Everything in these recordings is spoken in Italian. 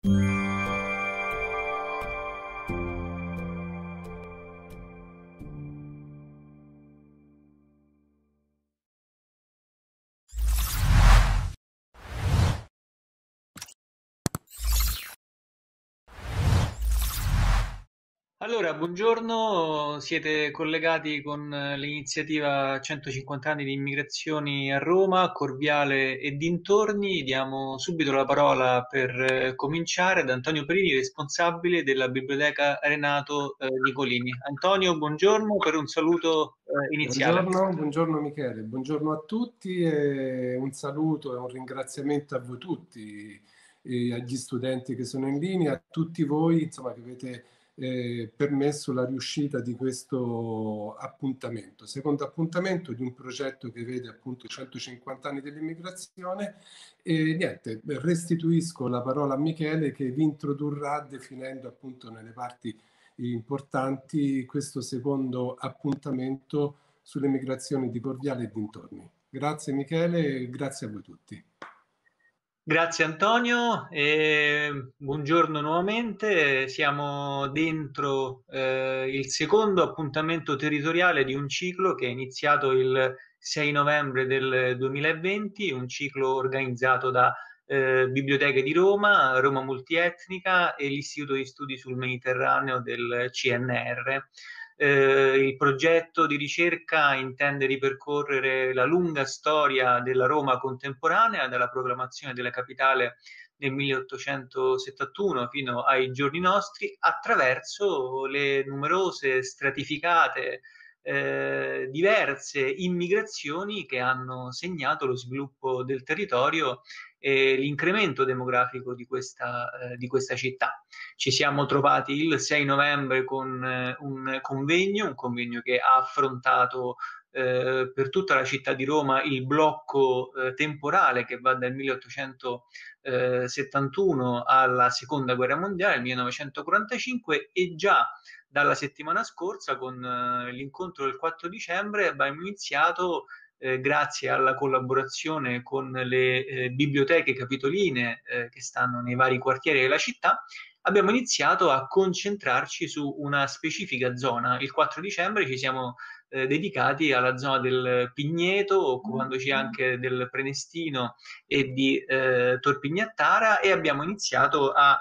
Allora, buongiorno, siete collegati con l'iniziativa 150 anni di immigrazioni a Roma, Corviale e dintorni. Diamo subito la parola per cominciare ad Antonio Perini, responsabile della Biblioteca Renato Nicolini. Antonio, buongiorno, per un saluto iniziale. Buongiorno Michele, buongiorno a tutti e un saluto e un ringraziamento a voi tutti, e agli studenti che sono in linea, a tutti voi insomma, che avete permesso la riuscita di questo appuntamento. Secondo appuntamento di un progetto che vede appunto 150 anni dell'immigrazione e niente, restituisco la parola a Michele che vi introdurrà definendo appunto nelle parti importanti questo secondo appuntamento sulle migrazioni di Corviale e dintorni. Grazie Michele e grazie a voi tutti. Grazie Antonio e buongiorno nuovamente. Siamo dentro il secondo appuntamento territoriale di un ciclo che è iniziato il 6 novembre del 2020, un ciclo organizzato da Biblioteche di Roma, Roma Multietnica e l'Istituto di Studi sul Mediterraneo del CNR. Il progetto di ricerca intende ripercorrere la lunga storia della Roma contemporanea, dalla proclamazione della capitale nel 1871 fino ai giorni nostri, attraverso le numerose stratificate diverse immigrazioni che hanno segnato lo sviluppo del territorio e l'incremento demografico di questa città. Ci siamo trovati il 6 novembre con un convegno che ha affrontato per tutta la città di Roma il blocco temporale che va dal 1871 alla Seconda Guerra Mondiale, il 1945, e già dalla settimana scorsa con l'incontro del 4 dicembre abbiamo iniziato grazie alla collaborazione con le biblioteche capitoline che stanno nei vari quartieri della città, abbiamo iniziato a concentrarci su una specifica zona. Il 4 dicembre ci siamo dedicati alla zona del Pigneto, occupandoci anche del Prenestino e di Torpignattara, e abbiamo iniziato a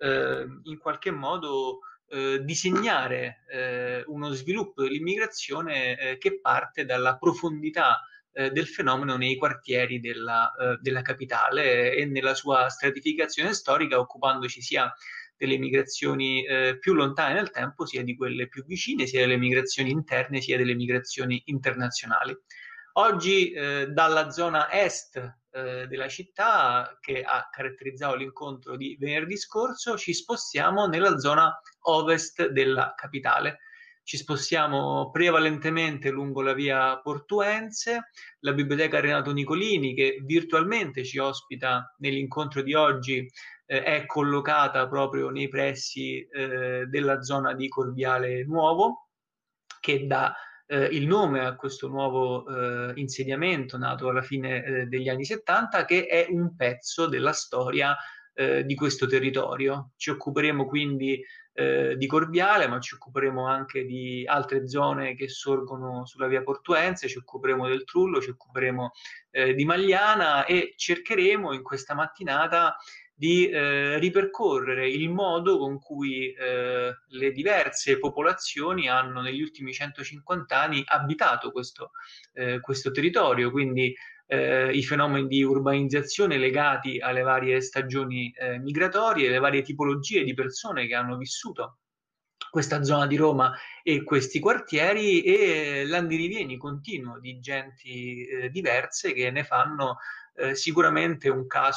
in qualche modo disegnare uno sviluppo dell'immigrazione che parte dalla profondità del fenomeno nei quartieri della capitale e nella sua stratificazione storica, occupandoci sia delle migrazioni più lontane nel tempo, sia di quelle più vicine, sia delle migrazioni interne, sia delle migrazioni internazionali. Oggi dalla zona est della città, che ha caratterizzato l'incontro di venerdì scorso, ci spostiamo nella zona ovest della capitale. Ci spostiamo prevalentemente lungo la via Portuense, la Biblioteca Renato Nicolini, che virtualmente ci ospita nell'incontro di oggi, è collocata proprio nei pressi della zona di Corviale Nuovo, che dà il nome a questo nuovo insediamento nato alla fine degli anni 70, che è un pezzo della storia di questo territorio. Ci occuperemo quindi di Corviale, ma ci occuperemo anche di altre zone che sorgono sulla via Portuense, ci occuperemo del Trullo, ci occuperemo di Magliana e cercheremo in questa mattinata di ripercorrere il modo con cui le diverse popolazioni hanno negli ultimi 150 anni abitato questo territorio, quindi i fenomeni di urbanizzazione legati alle varie stagioni migratorie, le varie tipologie di persone che hanno vissuto questa zona di Roma e questi quartieri, e l'andirivieni continuo di genti diverse che ne fanno sicuramente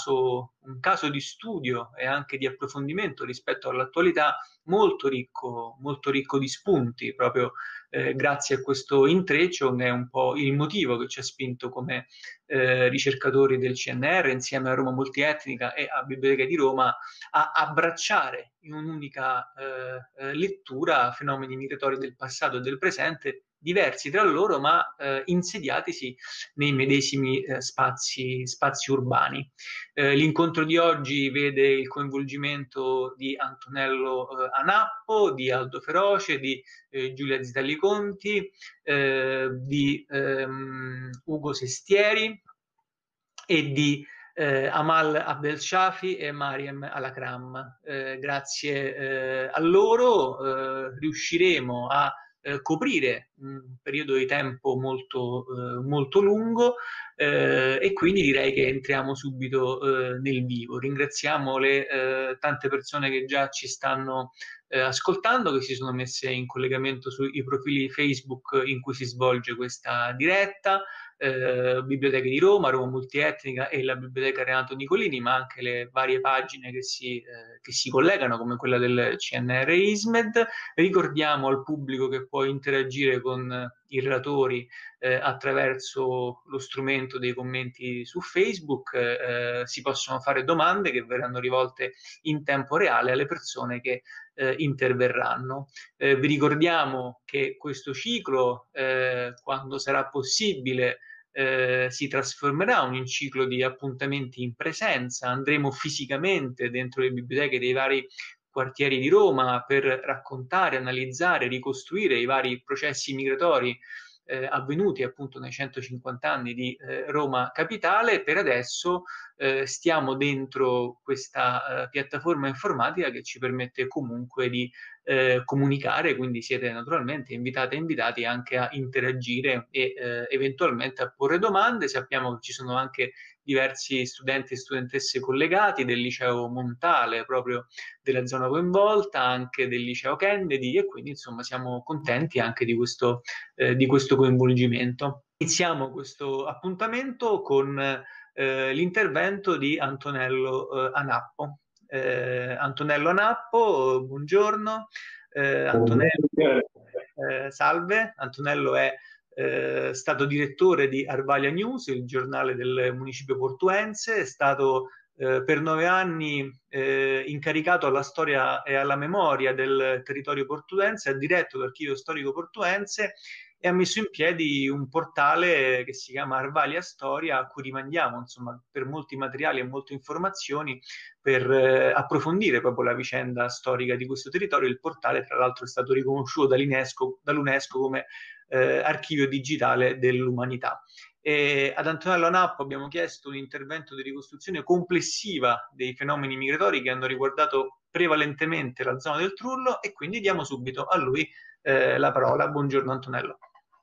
un caso di studio e anche di approfondimento rispetto all'attualità molto ricco di spunti, proprio grazie a questo intreccio, che è un po' il motivo che ci ha spinto come ricercatori del CNR, insieme a Roma Multietnica e a Biblioteca di Roma, a abbracciare in un'unica lettura fenomeni migratori del passato e del presente diversi tra loro, ma insediatisi nei medesimi spazi urbani. L'incontro di oggi vede il coinvolgimento di Antonello Anappo, di Aldo Feroce, di Giulia Zitelli Conti, di Ugo Sestieri e di Amal Abdel Shafi e Mariam Alakram. Grazie a loro riusciremo a coprire un periodo di tempo molto lungo e quindi direi che entriamo subito nel vivo. Ringraziamo le tante persone che già ci stanno ascoltando, che si sono messe in collegamento sui profili Facebook in cui si svolge questa diretta. Biblioteche di Roma, Roma Multietnica e la Biblioteca Renato Nicolini, ma anche le varie pagine che si collegano, come quella del CNR ISMED. Ricordiamo al pubblico che può interagire con i relatori attraverso lo strumento dei commenti su Facebook. Si possono fare domande che verranno rivolte in tempo reale alle persone che interverranno. Vi ricordiamo che questo ciclo, quando sarà possibile, si trasformerà in un ciclo di appuntamenti in presenza. Andremo fisicamente dentro le biblioteche dei vari quartieri di Roma per raccontare, analizzare, ricostruire i vari processi migratori avvenuti appunto nei 150 anni di Roma Capitale. Per adesso stiamo dentro questa piattaforma informatica che ci permette comunque di comunicare, quindi siete naturalmente invitate e invitati anche a interagire e eventualmente a porre domande. Sappiamo che ci sono anche diversi studenti e studentesse collegati del liceo Montale, proprio della zona coinvolta, anche del liceo Kennedy, e quindi insomma siamo contenti anche di questo coinvolgimento. Iniziamo questo appuntamento con l'intervento di Antonello Anappo. Antonello Anappo, buongiorno. Antonello, salve. Antonello è stato direttore di Arvalia News, il giornale del municipio portuense. È stato per 9 anni incaricato alla storia e alla memoria del territorio portuense, ha diretto l'Archivio Storico Portuense e ha messo in piedi un portale che si chiama Arvalia Storia, a cui rimandiamo insomma per molti materiali e molte informazioni per approfondire proprio la vicenda storica di questo territorio. Il portale tra l'altro è stato riconosciuto dall'UNESCO come archivio digitale dell'umanità. Ad Antonello Anappo abbiamo chiesto un intervento di ricostruzione complessiva dei fenomeni migratori che hanno riguardato prevalentemente la zona del Trullo, e quindi diamo subito a lui la parola. Buongiorno Antonello.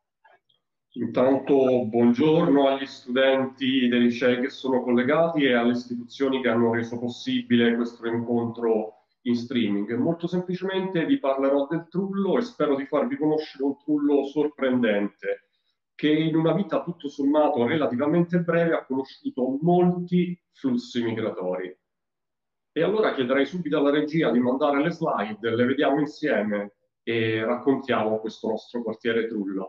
Intanto buongiorno agli studenti dei licei che sono collegati e alle istituzioni che hanno reso possibile questo incontro in streaming. Molto semplicemente vi parlerò del Trullo e spero di farvi conoscere un Trullo sorprendente, che in una vita tutto sommato relativamente breve ha conosciuto molti flussi migratori. E allora chiederei subito alla regia di mandare le slide, le vediamo insieme e raccontiamo questo nostro quartiere Trullo.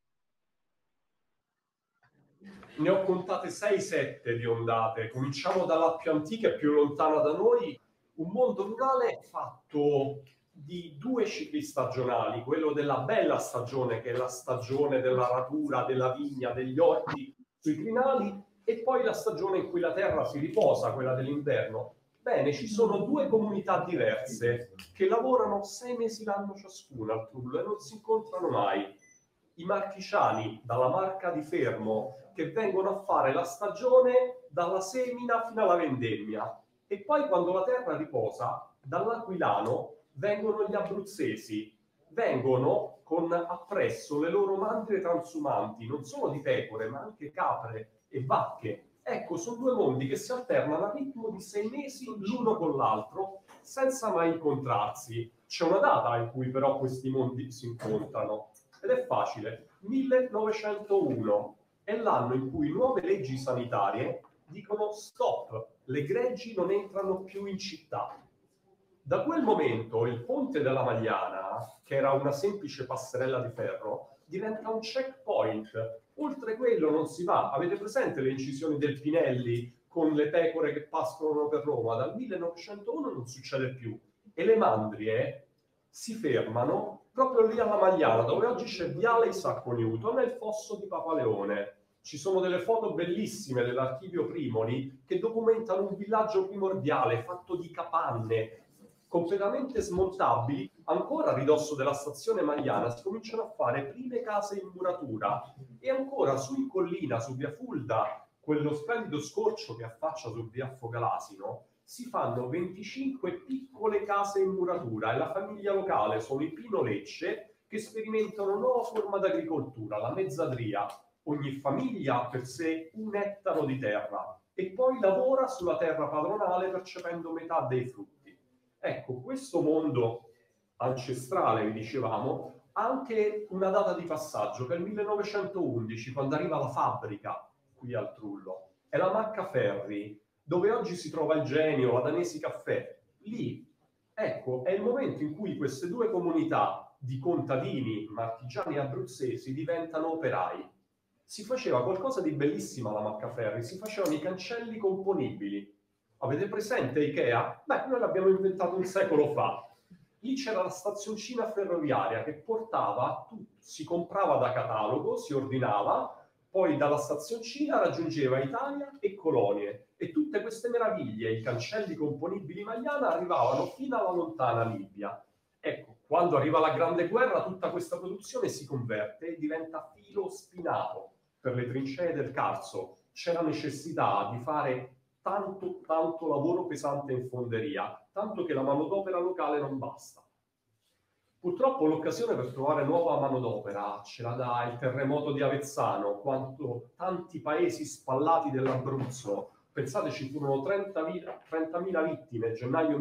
Ne ho contate 6-7 di ondate. Cominciamo dalla più antica e più lontana da noi, un mondo rurale fatto di 2 cicli stagionali, quello della bella stagione, che è la stagione dell'aratura, della vigna, degli orti sui crinali, e poi la stagione in cui la terra si riposa, quella dell'inverno. Bene, ci sono 2 comunità diverse che lavorano 6 mesi l'anno ciascuna al Trullo e non si incontrano mai. I marchigiani dalla Marca di Fermo, che vengono a fare la stagione dalla semina fino alla vendemmia, e poi quando la terra riposa dall'Aquilano vengono gli abruzzesi, vengono con appresso le loro mandrie transumanti, non solo di pecore ma anche capre e vacche. Ecco, sono 2 mondi che si alternano a ritmo di 6 mesi l'uno con l'altro senza mai incontrarsi. C'è una data in cui però questi mondi si incontrano ed è facile: 1901 è l'anno in cui nuove leggi sanitarie dicono stop, le greggi non entrano più in città. Da quel momento il ponte della Magliana, che era una semplice passerella di ferro, diventa un checkpoint. Oltre quello non si va. Avete presente le incisioni del Pinelli con le pecore che pascolano per Roma? Dal 1901 non succede più. E le mandrie si fermano proprio lì alla Magliana, dove oggi c'è Viale Isacco Newton, nel fosso di Papaleone. Ci sono delle foto bellissime dell'archivio Primoli che documentano un villaggio primordiale fatto di capanne completamente smontabili. Ancora a ridosso della stazione Magliana si cominciano a fare prime case in muratura, e ancora su in collina, su via Fulda, quello splendido scorcio che affaccia su via Fogalasino, si fanno 25 piccole case in muratura, e la famiglia locale sono i Pino Lecce, che sperimentano una nuova forma d'agricoltura, la mezzadria. Ogni famiglia ha per sé 1 ettaro di terra e poi lavora sulla terra padronale percependo metà dei frutti. Ecco, questo mondo ancestrale, vi dicevamo, ha anche una data di passaggio, che è il 1911, quando arriva la fabbrica qui al Trullo. È la Maccaferri, dove oggi si trova il Genio, la Danesi Caffè. Lì, ecco, è il momento in cui queste due comunità di contadini, marchigiani e abruzzesi diventano operai. Si faceva qualcosa di bellissimo alla Maccaferri, si facevano i cancelli componibili. Avete presente Ikea? Beh, noi l'abbiamo inventato un secolo fa. Lì c'era la stazioncina ferroviaria che portava tutto, si comprava da catalogo, si ordinava, poi dalla stazioncina raggiungeva Italia e colonie, e tutte queste meraviglie, i cancelli componibili Magliana, arrivavano fino alla lontana Libia. Ecco, quando arriva la Grande Guerra, tutta questa produzione si converte e diventa filo spinato per le trincee del Carso. C'è la necessità di fare tanto lavoro pesante in fonderia, tanto che la manodopera locale non basta. Purtroppo l'occasione per trovare nuova manodopera ce la dà il terremoto di Avezzano, quando tanti paesi spallati dell'Abruzzo, pensate ci furono 30.000 vittime, gennaio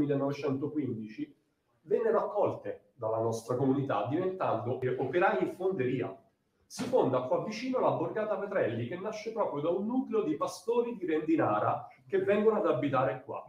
1915, vennero accolte dalla nostra comunità, diventando operai in fonderia. Si fonda qua vicino la Borgata Petrelli, che nasce proprio da un nucleo di pastori di Rendinara che vengono ad abitare qua.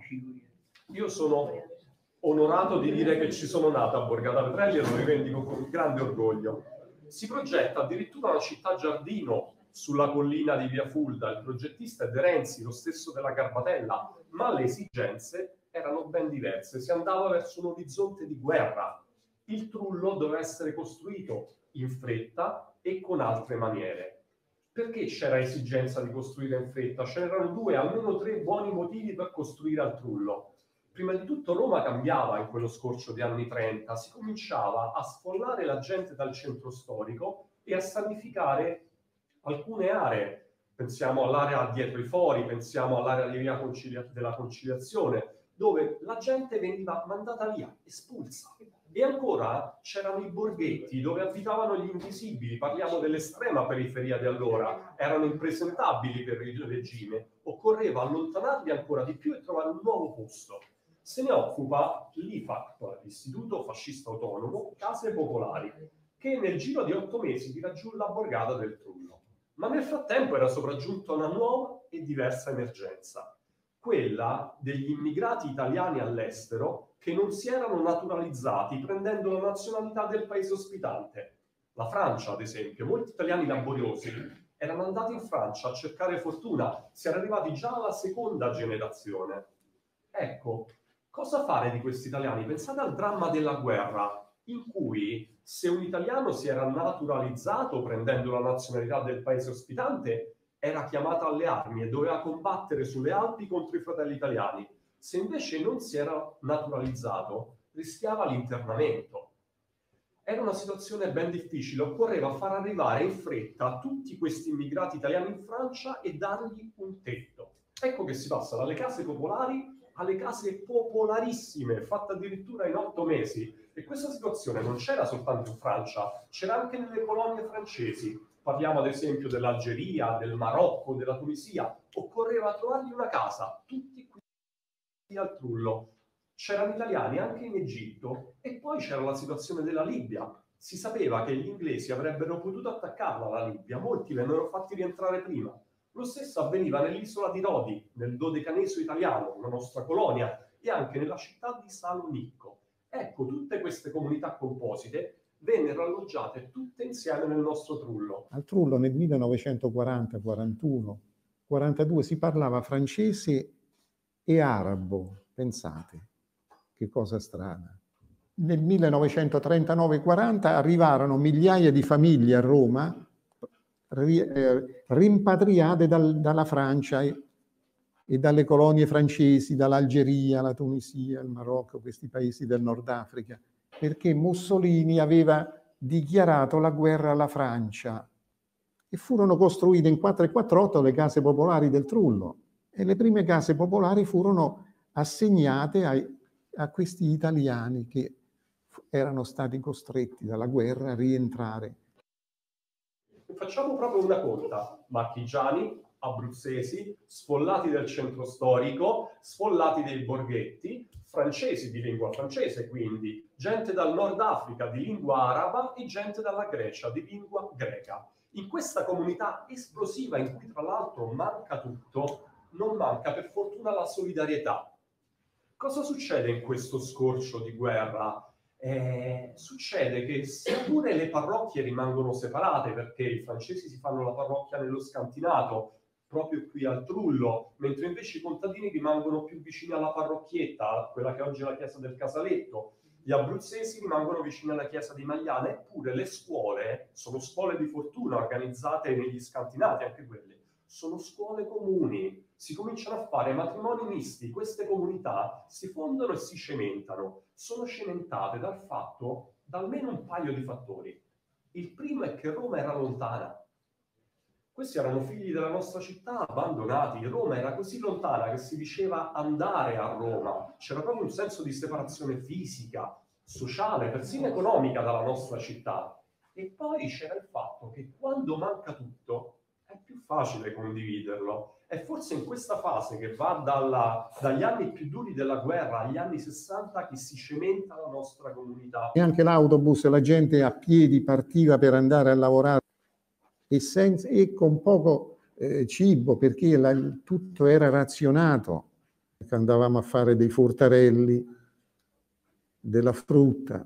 Io sono onorato di dire che ci sono nato a Borgata Petrelli e lo rivendico con grande orgoglio. Si progetta addirittura una città giardino sulla collina di Via Fulda. Il progettista è De Renzi, lo stesso della Garbatella, ma le esigenze erano ben diverse. Si andava verso un orizzonte di guerra. Il Trullo doveva essere costruito in fretta e con altre maniere. Perché c'era esigenza di costruire in fretta? C'erano almeno 3 buoni motivi per costruire al Trullo. Prima di tutto Roma cambiava in quello scorcio di anni 30, si cominciava a sfollare la gente dal centro storico e a sanificare alcune aree. Pensiamo all'area dietro i fori, pensiamo all'area di via della Conciliazione, dove la gente veniva mandata via, espulsa. E ancora c'erano i borghetti dove abitavano gli invisibili, parliamo dell'estrema periferia di allora, erano impresentabili per il regime, occorreva allontanarli ancora di più e trovare un nuovo posto. Se ne occupa l'IFAP, l'Istituto Fascista Autonomo, Case Popolari, che nel giro di 8 mesi tira giù la borgata del Trullo. Ma nel frattempo era sopraggiunta una nuova e diversa emergenza, quella degli immigrati italiani all'estero che non si erano naturalizzati prendendo la nazionalità del paese ospitante. La Francia, ad esempio, molti italiani laboriosi erano andati in Francia a cercare fortuna, si era arrivati già alla seconda generazione. Ecco, cosa fare di questi italiani? Pensate al dramma della guerra, in cui se un italiano si era naturalizzato prendendo la nazionalità del paese ospitante, era chiamato alle armi e doveva combattere sulle Alpi contro i fratelli italiani. Se invece non si era naturalizzato, rischiava l'internamento. Era una situazione ben difficile, occorreva far arrivare in fretta tutti questi immigrati italiani in Francia e dargli un tetto. Ecco che si passa dalle case popolari alle case popolarissime, fatte addirittura in 8 mesi. E questa situazione non c'era soltanto in Francia, c'era anche nelle colonie francesi. Parliamo ad esempio dell'Algeria, del Marocco, della Tunisia. Occorreva trovargli una casa, tutti qui al Trullo. C'erano italiani anche in Egitto, e poi c'era la situazione della Libia. Si sapeva che gli inglesi avrebbero potuto attaccarla la Libia, molti vennero fatti rientrare prima. Lo stesso avveniva nell'isola di Rodi, nel Dodecaneso italiano, la nostra colonia, e anche nella città di Salonicco. Ecco, tutte queste comunità composite vennero alloggiate tutte insieme nel nostro Trullo. Al Trullo nel 1940, 41, 42 si parlava francese e arabo, pensate, che cosa strana. nel 1939-40 arrivarono migliaia di famiglie a Roma, rimpatriate dalla Francia e dalle colonie francesi, dall'Algeria, la Tunisia, il Marocco, questi paesi del Nord Africa, perché Mussolini aveva dichiarato la guerra alla Francia e furono costruite in 4 e 48 le case popolari del Trullo e le prime case popolari furono assegnate a questi italiani che erano stati costretti dalla guerra a rientrare. Facciamo proprio una conta: marchigiani, abruzzesi, sfollati del centro storico, sfollati dei borghetti, francesi di lingua francese, quindi gente dal Nord Africa di lingua araba e gente dalla Grecia di lingua greca. In questa comunità esplosiva, in cui tra l'altro manca tutto, non manca per fortuna la solidarietà. Cosa succede in questo scorcio di guerra? Succede che seppure le parrocchie rimangono separate, perché i francesi si fanno la parrocchia nello scantinato, proprio qui al Trullo, mentre invece i contadini rimangono più vicini alla parrocchietta, quella che oggi è la chiesa del Casaletto, gli abruzzesi rimangono vicini alla chiesa di Magliana, eppure le scuole sono scuole di fortuna organizzate negli scantinati, anche quelle. Sono scuole comuni, si cominciano a fare matrimoni misti, queste comunità si fondono e si cementano. Sono cementate dal fatto, da almeno un paio di fattori. Il primo è che Roma era lontana. Questi erano figli della nostra città, abbandonati. Roma era così lontana che si diceva andare a Roma. C'era proprio un senso di separazione fisica, sociale, persino economica dalla nostra città. E poi c'era il fatto che quando manca tutto è più facile condividerlo. È forse in questa fase che va dagli anni più duri della guerra agli anni 60 che si cementa la nostra comunità. E anche l'autobus, la gente a piedi partiva per andare a lavorare e con poco cibo, perché tutto era razionato. Andavamo a fare dei furtarelli, della frutta,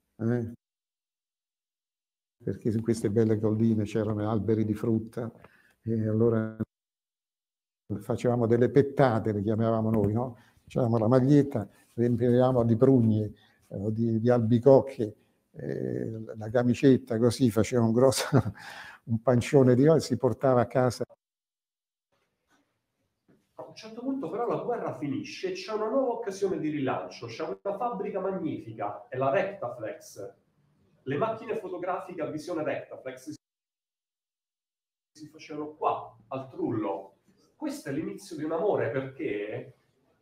perché in queste belle colline c'erano alberi di frutta, e allora facevamo delle pettate, le chiamavamo noi, no? Facevamo la maglietta, riempivamo di prugne o di albicocche, la camicetta, così faceva un pancione di olio e si portava a casa. A un certo punto però la guerra finisce e c'è una nuova occasione di rilancio, c'è una fabbrica magnifica, è la Rectaflex. Le macchine fotografiche a visione Rectaflex si facevano qua, al Trullo. Questo è l'inizio di un amore, perché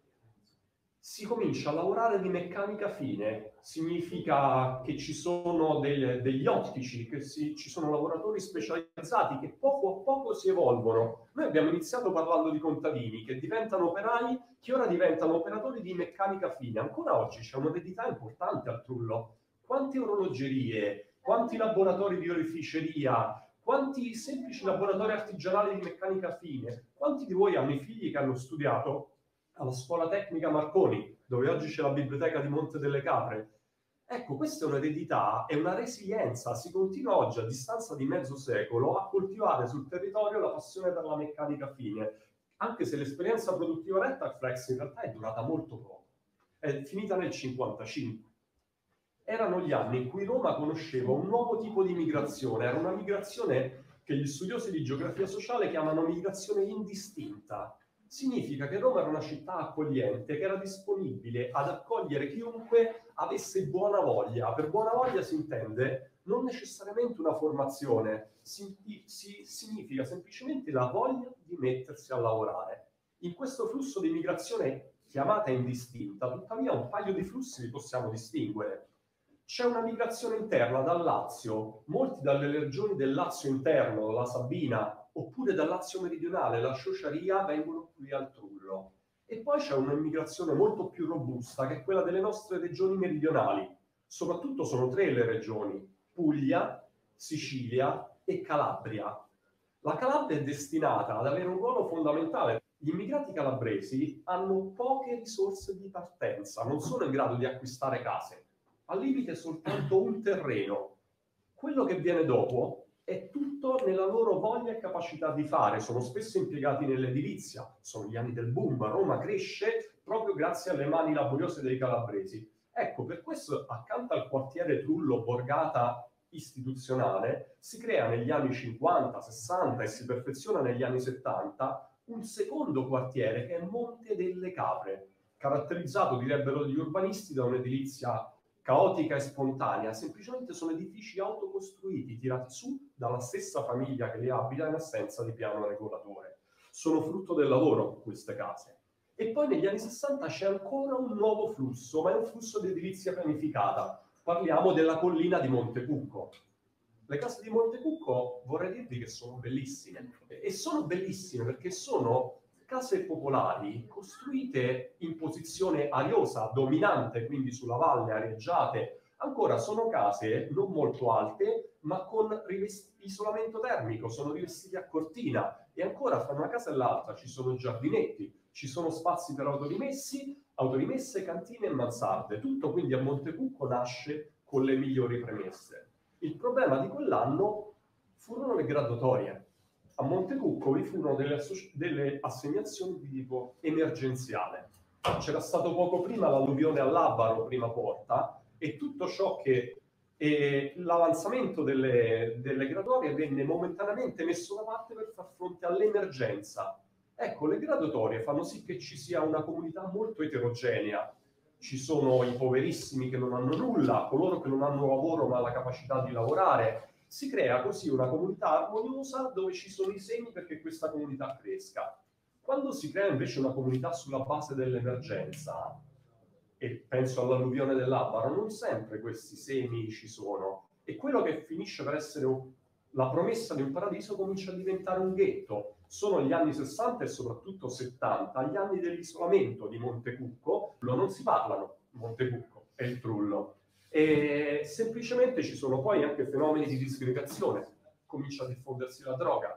si comincia a lavorare di meccanica fine. Significa che ci sono degli ottici, che ci sono lavoratori specializzati che poco a poco si evolvono. Noi abbiamo iniziato parlando di contadini che diventano operai, che ora diventano operatori di meccanica fine. Ancora oggi c'è un'eredità importante al Trullo. Quante orologerie, quanti laboratori di oreficeria, quanti semplici laboratori artigianali di meccanica fine, quanti di voi hanno i figli che hanno studiato alla scuola tecnica Marconi, dove oggi c'è la biblioteca di Monte delle Capre? Ecco, questa è un'eredità, è una resilienza. Si continua oggi, a distanza di mezzo secolo, a coltivare sul territorio la passione per la meccanica fine, anche se l'esperienza produttiva Rectaflex in realtà è durata molto poco. È finita nel 1955. Erano gli anni in cui Roma conosceva un nuovo tipo di migrazione, era una migrazione che gli studiosi di geografia sociale chiamano migrazione indistinta. Significa che Roma era una città accogliente, che era disponibile ad accogliere chiunque avesse buona voglia. Per buona voglia si intende non necessariamente una formazione, significa semplicemente la voglia di mettersi a lavorare. In questo flusso di migrazione chiamata indistinta, tuttavia un paio di flussi li possiamo distinguere. C'è una migrazione interna dal Lazio, molti dalle regioni del Lazio interno, la Sabina, oppure dal Lazio meridionale, la Ciociaria, vengono qui al Trullo. E poi c'è un'immigrazione molto più robusta, che è quella delle nostre regioni meridionali. Soprattutto sono 3 le regioni: Puglia, Sicilia e Calabria. La Calabria è destinata ad avere un ruolo fondamentale. Gli immigrati calabresi hanno poche risorse di partenza, non sono in grado di acquistare case. Al limite soltanto un terreno. Quello che viene dopo è tutto nella loro voglia e capacità di fare. Sono spesso impiegati nell'edilizia, sono gli anni del boom, Roma cresce proprio grazie alle mani laboriose dei calabresi. Ecco, per questo accanto al quartiere Trullo Borgata istituzionale si crea negli anni 50, 60 e si perfeziona negli anni 70 un secondo quartiere che è Monte delle Capre, caratterizzato, direbbero gli urbanisti, da un'edilizia caotica e spontanea. Semplicemente sono edifici autocostruiti, tirati su dalla stessa famiglia che li abita in assenza di piano regolatore. Sono frutto del lavoro queste case. E poi negli anni 60 c'è ancora un nuovo flusso, ma è un flusso di edilizia pianificata. Parliamo della collina di Montecucco. Le case di Montecucco vorrei dirvi che sono bellissime. E sono bellissime perché sono case popolari costruite in posizione ariosa, dominante, quindi sulla valle, arieggiate. Ancora sono case non molto alte, ma con isolamento termico, sono rivestite a cortina. E ancora fra una casa e l'altra ci sono giardinetti, ci sono spazi per autorimesse, cantine e mansarde. Tutto quindi a Montecucco nasce con le migliori premesse. Il problema di quell'anno furono le graduatorie. A Montecucco vi furono delle assegnazioni di tipo emergenziale. C'era stato poco prima l'alluvione a Labaro, prima Porta, e tutto ciò che l'avanzamento delle graduatorie venne momentaneamente messo da parte per far fronte all'emergenza. Ecco, le graduatorie fanno sì che ci sia una comunità molto eterogenea. Ci sono i poverissimi che non hanno nulla, coloro che non hanno lavoro ma la capacità di lavorare. Si crea così una comunità armoniosa dove ci sono i semi perché questa comunità cresca. Quando si crea invece una comunità sulla base dell'emergenza, e penso all'alluvione dell'Abaro, non sempre questi semi ci sono. E quello che finisce per essere la promessa di un paradiso comincia a diventare un ghetto. Sono gli anni 60 e soprattutto 70, gli anni dell'isolamento di Montecucco. Non si parlano Montecucco e il Trullo. E semplicemente ci sono poi anche fenomeni di disgregazione. Comincia a diffondersi la droga.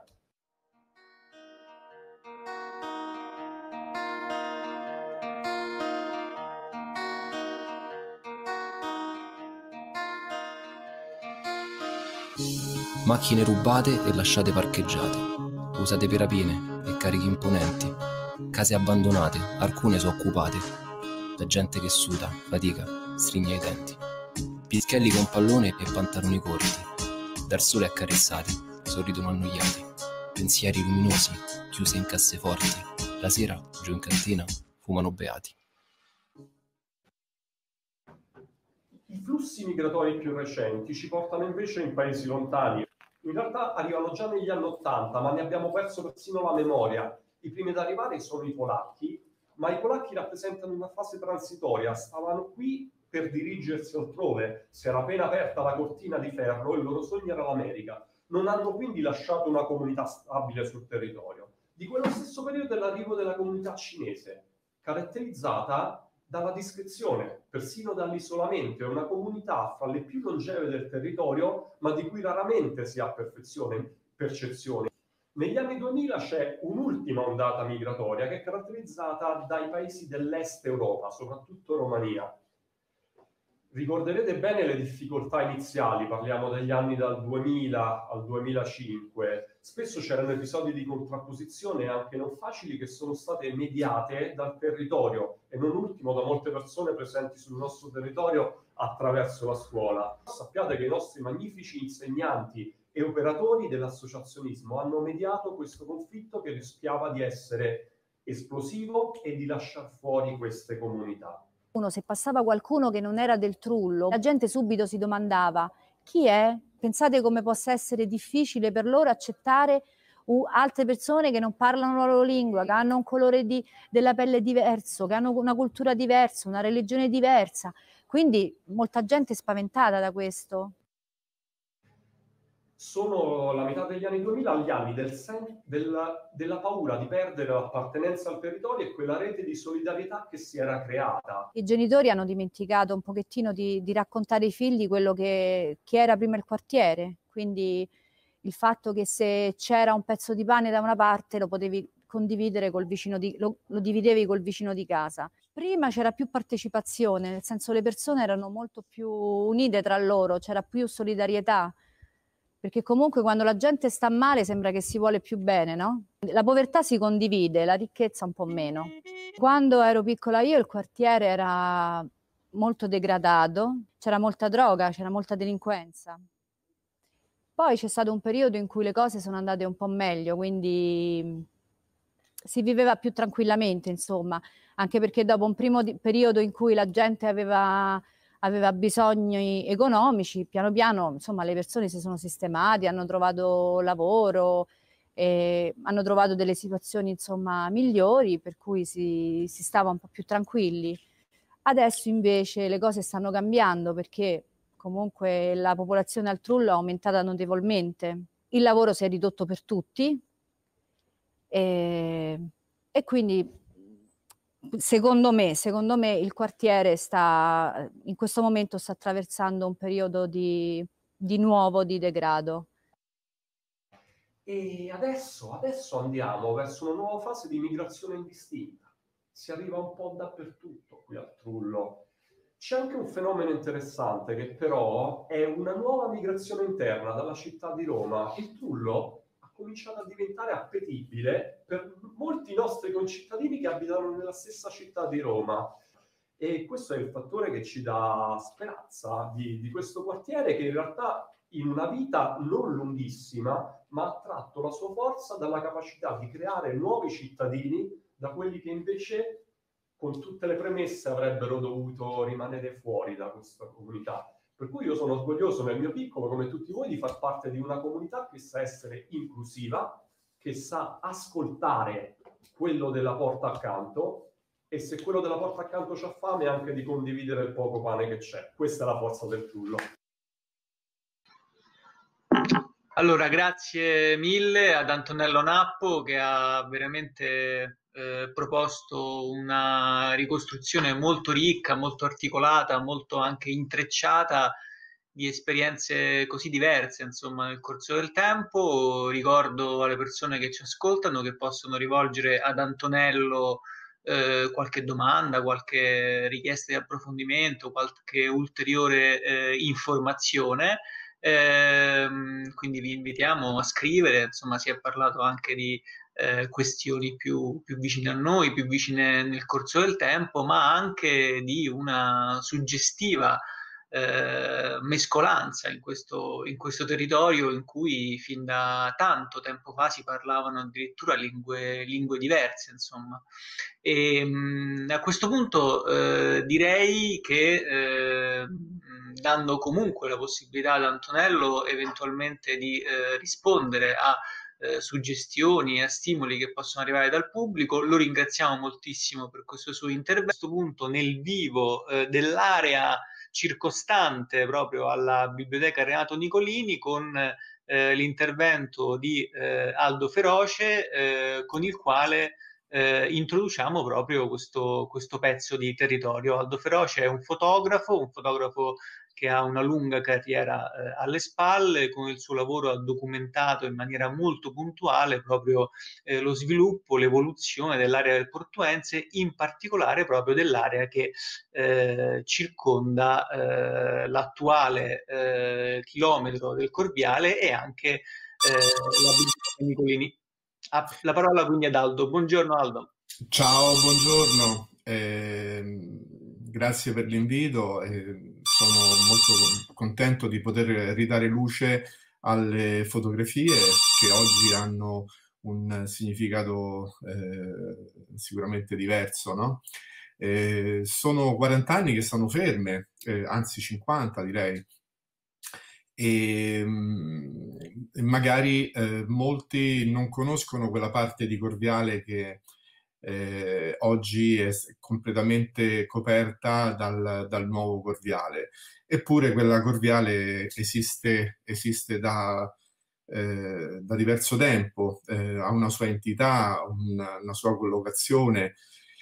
Macchine rubate e lasciate parcheggiate, usate per rapine e carichi imponenti, case abbandonate, alcune sono occupate, da gente che suda, fatica, stringe i denti, pischelli con pallone e pantaloni corti, dal sole accarezzati, sorridono annoiati, pensieri luminosi, chiusi in casseforti, la sera, giù in cantina, fumano beati. I flussi migratori più recenti ci portano invece in paesi lontani. In realtà arrivano già negli anni '80, ma ne abbiamo perso persino la memoria. I primi ad arrivare sono i polacchi, ma i polacchi rappresentano una fase transitoria. Stavano qui per dirigersi altrove. Si era appena aperta la cortina di ferro e il loro sogno era l'America. Non hanno quindi lasciato una comunità stabile sul territorio. Di quello stesso periodo è l'arrivo della comunità cinese, caratterizzata dalla discrezione, persino dall'isolamento. È una comunità fra le più longeve del territorio, ma di cui raramente si ha percezione. Negli anni 2000 c'è un'ultima ondata migratoria che è caratterizzata dai paesi dell'est Europa, soprattutto Romania. Ricorderete bene le difficoltà iniziali, parliamo degli anni dal 2000 al 2005. Spesso c'erano episodi di contrapposizione anche non facili che sono state mediate dal territorio e non ultimo da molte persone presenti sul nostro territorio attraverso la scuola. Sappiate che i nostri magnifici insegnanti e operatori dell'associazionismo hanno mediato questo conflitto che rischiava di essere esplosivo e di lasciar fuori queste comunità. Se passava qualcuno che non era del Trullo, la gente subito si domandava chi è? Pensate come possa essere difficile per loro accettare altre persone che non parlano la loro lingua, che hanno un colore della pelle diverso, che hanno una cultura diversa, una religione diversa. Quindi molta gente è spaventata da questo. Sono la metà degli anni 2000 gli anni della paura di perdere l'appartenenza al territorio e quella rete di solidarietà che si era creata. I genitori hanno dimenticato un pochettino di raccontare ai figli quello che era prima il quartiere, quindi il fatto che se c'era un pezzo di pane da una parte lo potevi condividere col vicino lo dividevi col vicino di casa. Prima c'era più partecipazione, nel senso le persone erano molto più unite tra loro, c'era più solidarietà. Perché comunque quando la gente sta male sembra che si vuole più bene, no? La povertà si condivide, la ricchezza un po' meno. Quando ero piccola io il quartiere era molto degradato, c'era molta droga, c'era molta delinquenza. Poi c'è stato un periodo in cui le cose sono andate un po' meglio, quindi si viveva più tranquillamente, insomma, anche perché dopo un primo periodo in cui la gente aveva bisogni economici, piano piano, insomma, le persone si sono sistemate, hanno trovato lavoro, hanno trovato delle situazioni, insomma, migliori, per cui si stava un po' più tranquilli. Adesso invece le cose stanno cambiando perché comunque la popolazione al Trullo è aumentata notevolmente, il lavoro si è ridotto per tutti e quindi secondo me il quartiere in questo momento sta attraversando un periodo di nuovo di degrado. E adesso andiamo verso una nuova fase di migrazione indistinta. Si arriva un po' dappertutto qui al Trullo. C'è anche un fenomeno interessante che però è una nuova migrazione interna dalla città di Roma. Il Trullo ha cominciato a diventare appetibile per molti nostri concittadini che abitano nella stessa città di Roma. E questo è il fattore che ci dà speranza di questo quartiere, che in realtà in una vita non lunghissima, ma ha tratto la sua forza dalla capacità di creare nuovi cittadini da quelli che invece, con tutte le premesse, avrebbero dovuto rimanere fuori da questa comunità. Per cui io sono orgoglioso nel mio piccolo, come tutti voi, di far parte di una comunità che sa essere inclusiva, che sa ascoltare quello della porta accanto, e se quello della porta accanto c'ha fame, anche di condividere il poco pane che c'è. Questa è la forza del Trullo. Allora, grazie mille ad Antonello Nappo che ha veramente proposto una ricostruzione molto ricca, molto articolata, molto anche intrecciata di esperienze così diverse, insomma, nel corso del tempo. Ricordo alle persone che ci ascoltano che possono rivolgere ad Antonello qualche domanda, qualche richiesta di approfondimento, qualche ulteriore informazione. Quindi vi invitiamo a scrivere, insomma, si è parlato anche di questioni più vicine a noi, più vicine nel corso del tempo, ma anche di una suggestiva mescolanza in questo territorio in cui fin da tanto tempo fa si parlavano addirittura lingue diverse, insomma. E a questo punto direi che dando comunque la possibilità ad Antonello eventualmente di rispondere a suggestioni e a stimoli che possono arrivare dal pubblico, lo ringraziamo moltissimo per questo suo intervento. A questo punto nel vivo dell'area circostante proprio alla Biblioteca Renato Nicolini con l'intervento di Aldo Feroce con il quale introduciamo proprio questo pezzo di territorio. Aldo Feroce è un fotografo che ha una lunga carriera alle spalle, con il suo lavoro ha documentato in maniera molto puntuale proprio lo sviluppo, l'evoluzione dell'area del Portuense, in particolare proprio dell'area che circonda l'attuale chilometro del Corviale e anche la Biblioteca Nicolini. La parola quindi ad Aldo. Buongiorno Aldo. Ciao, buongiorno. Grazie per l'invito. Sono molto contento di poter ridare luce alle fotografie che oggi hanno un significato sicuramente diverso, no? Sono 40 anni che stanno ferme, anzi 50 direi. E magari molti non conoscono quella parte di Corviale che oggi è completamente coperta dal nuovo Corviale. Eppure quella Corviale esiste da diverso tempo, ha una sua entità, una sua collocazione.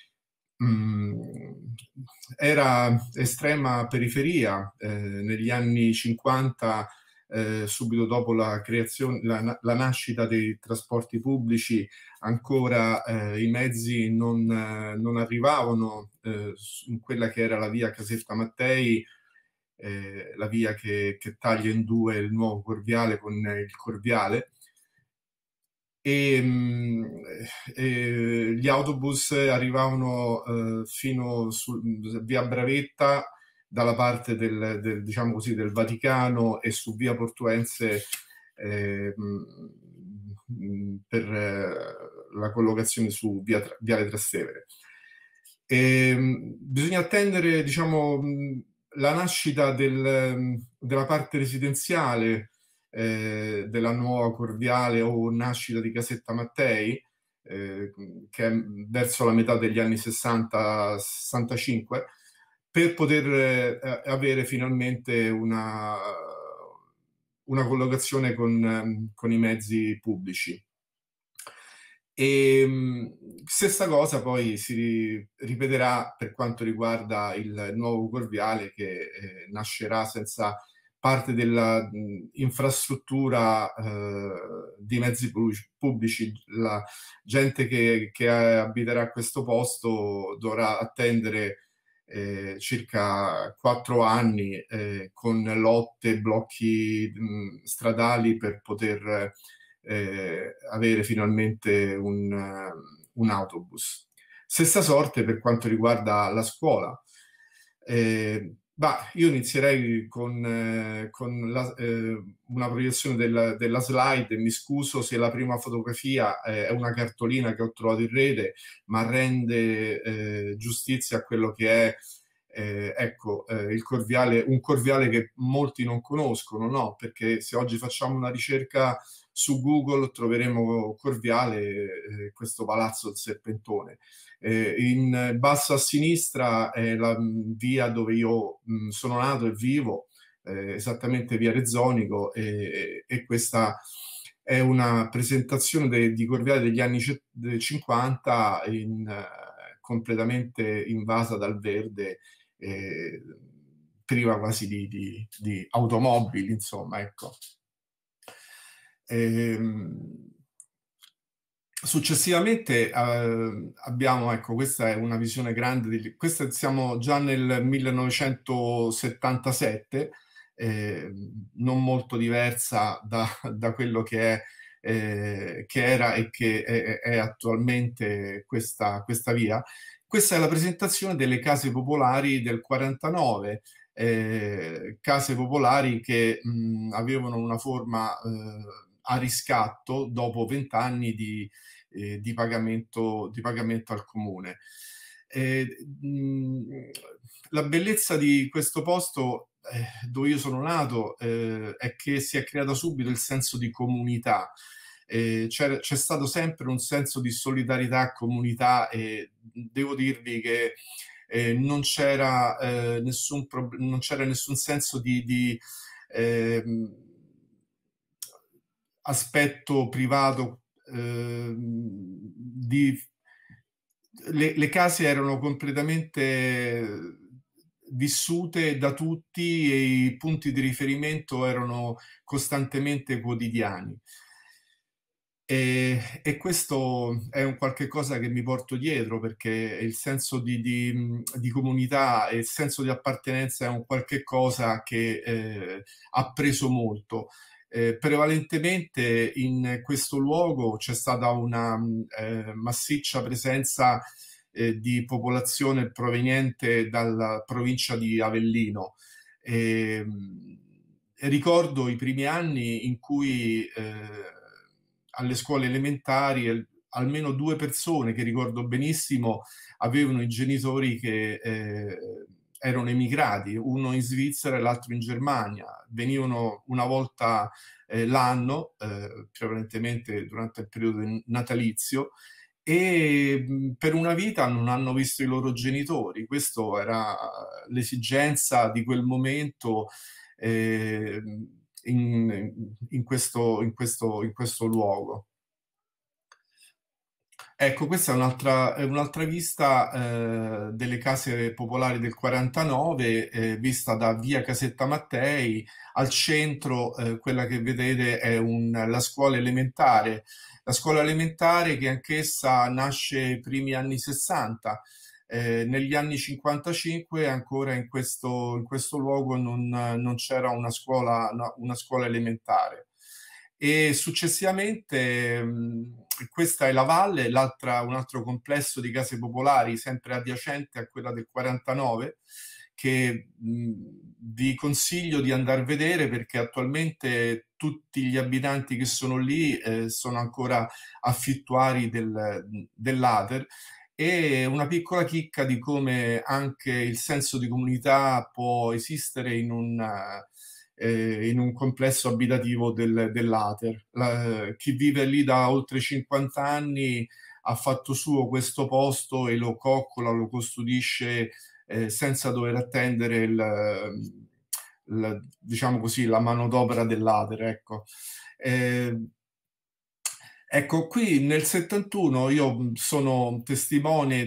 Era estrema periferia negli anni 50, subito dopo la creazione, la nascita dei trasporti pubblici, ancora i mezzi non arrivavano in quella che era la via Caserta Mattei, la via che taglia in due il nuovo Corviale con il Corviale. E gli autobus arrivavano fino via Bravetta dalla parte diciamo così, del Vaticano e su via Portuense per la collocazione su viale Trastevere. Bisogna attendere, diciamo, la nascita della parte residenziale della nuova Corviale o nascita di Casetta Mattei, che è verso la metà degli anni 60-65, per poter avere finalmente una collocazione con i mezzi pubblici. E stessa cosa poi si ripeterà per quanto riguarda il nuovo Corviale, che nascerà senza parte della infrastruttura di mezzi pubblici. La gente che abiterà questo posto dovrà attendere circa 4 anni con lotte, blocchi stradali per poter avere finalmente un autobus. Stessa sorte per quanto riguarda la scuola. Io inizierei con una proiezione della slide. Mi scuso se la prima fotografia è una cartolina che ho trovato in rete, ma rende giustizia a quello che è il Corviale, un Corviale che molti non conoscono, no? Perché se oggi facciamo una ricerca su Google troveremo Corviale, questo palazzo del Serpentone. In basso a sinistra è la via dove io sono nato e vivo, esattamente via Rezzonico, e questa è una presentazione di Corviale degli anni 50 completamente invasa dal verde, priva quasi di automobili, insomma, ecco. Successivamente abbiamo, ecco, questa è una visione grande, siamo già nel 1977, non molto diversa da quello che era e che è attualmente questa via. Questa è la presentazione delle case popolari del 49, case popolari che avevano una forma a riscatto dopo 20 anni di pagamento al comune. La bellezza di questo posto dove io sono nato è che si è creato subito il senso di comunità. C'è stato sempre un senso di solidarietà, comunità, e devo dirvi che non c'era nessun senso di aspetto privato. Le case erano completamente vissute da tutti e i punti di riferimento erano costantemente quotidiani. E questo è un qualche cosa che mi porto dietro, perché il senso di comunità e il senso di appartenenza è un qualche cosa che ha preso molto. Prevalentemente in questo luogo c'è stata una massiccia presenza di popolazione proveniente dalla provincia di Avellino. Ricordo i primi anni in cui alle scuole elementari almeno 2 persone che ricordo benissimo avevano i genitori che erano emigrati, uno in Svizzera e l'altro in Germania. Venivano una volta l'anno, prevalentemente durante il periodo natalizio, e per una vita non hanno visto i loro genitori. Questo era l'esigenza di quel momento in questo luogo. Ecco, questa è un'altra vista delle case popolari del 49, vista da via Casetta Mattei. Al centro quella che vedete è la scuola elementare. La scuola elementare che anch'essa nasce ai primi anni 60. Negli anni 55 ancora in questo luogo non c'era una scuola elementare. E successivamente questa è la Valle, un altro complesso di case popolari sempre adiacente a quella del 49, che vi consiglio di andare a vedere, perché attualmente tutti gli abitanti che sono lì sono ancora affittuari dell'Ater. E una piccola chicca di come anche il senso di comunità può esistere in un complesso abitativo dell'Ater. Chi vive lì da oltre 50 anni ha fatto suo questo posto e lo coccola, lo custodisce senza dover attendere diciamo così, la manodopera dell'Ater, ecco. Ecco, qui nel 71 io sono testimone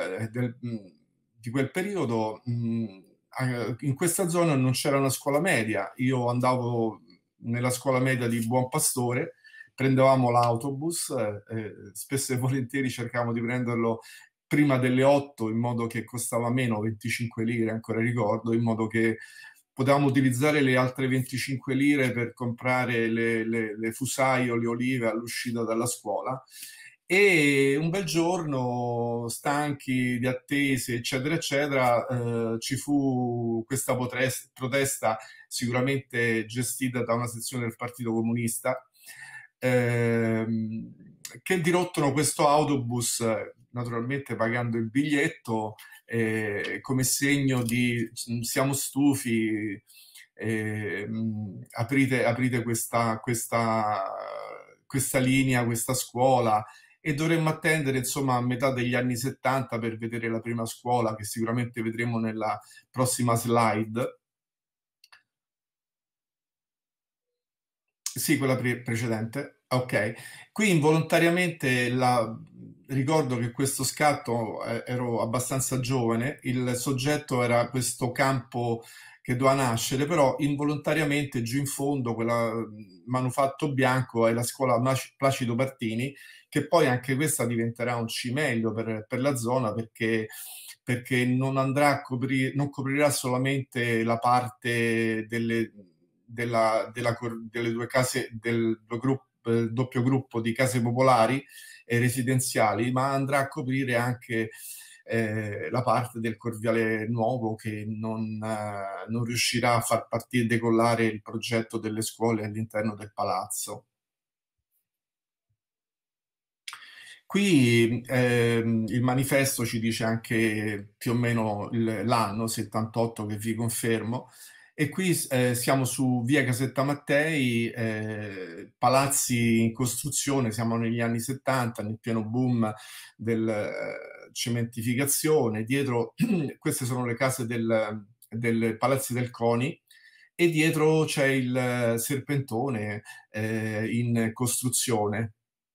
di quel periodo. In questa zona non c'era una scuola media, io andavo nella scuola media di Buon Pastore, prendevamo l'autobus, spesso e volentieri cercavamo di prenderlo prima delle 8 in modo che costava meno, 25 lire, ancora ricordo, in modo che potevamo utilizzare le altre 25 lire per comprare le fusaie o le olive all'uscita dalla scuola. E un bel giorno, stanchi di attese, eccetera, eccetera, ci fu questa protesta sicuramente gestita da una sezione del Partito Comunista, che dirottano questo autobus, naturalmente pagando il biglietto, come segno di siamo stufi, aprite questa linea, questa scuola, e dovremmo attendere insomma a metà degli anni 70 per vedere la prima scuola, che sicuramente vedremo nella prossima slide. Sì, quella precedente. Ok, qui involontariamente ricordo che questo scatto ero abbastanza giovane, il soggetto era questo campo che doveva nascere, però involontariamente giù in fondo, quella manufatto bianco, è la scuola Placido Partini, che poi anche questa diventerà un cimelio per la zona, perché non andrà a non coprirà solamente la parte delle due case, del doppio gruppo di case popolari e residenziali, ma andrà a coprire anche la parte del Corviale Nuovo, che non riuscirà a far partire e decollare il progetto delle scuole all'interno del palazzo. Qui il manifesto ci dice anche più o meno l'anno 78, che vi confermo. E qui siamo su via Casetta Mattei, palazzi in costruzione, siamo negli anni 70, nel pieno boom del cementificazione. Dietro, queste sono le case del Palazzi del CONI, e dietro c'è il Serpentone in costruzione.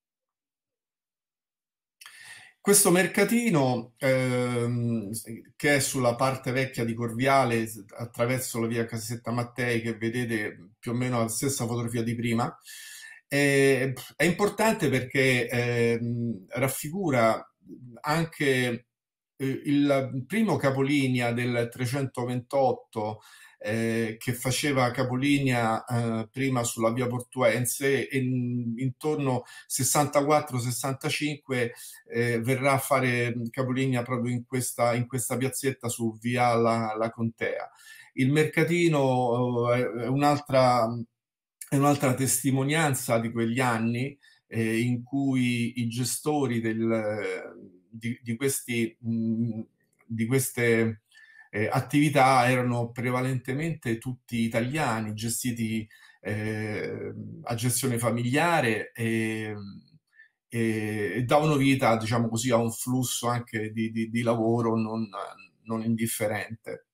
Questo mercatino, che è sulla parte vecchia di Corviale, attraverso la via Casetta Mattei, che vedete più o meno la stessa fotografia di prima, è importante perché raffigura anche il primo capolinea del 328, che faceva capolinea prima sulla via Portuense, e intorno 64-65 verrà a fare capolinea proprio in questa piazzetta su via la Contea. Il mercatino è un'altra testimonianza di quegli anni in cui i gestori di queste attività erano prevalentemente tutti italiani, gestiti a gestione familiare, e davano vita, diciamo così, a un flusso anche di lavoro non indifferente.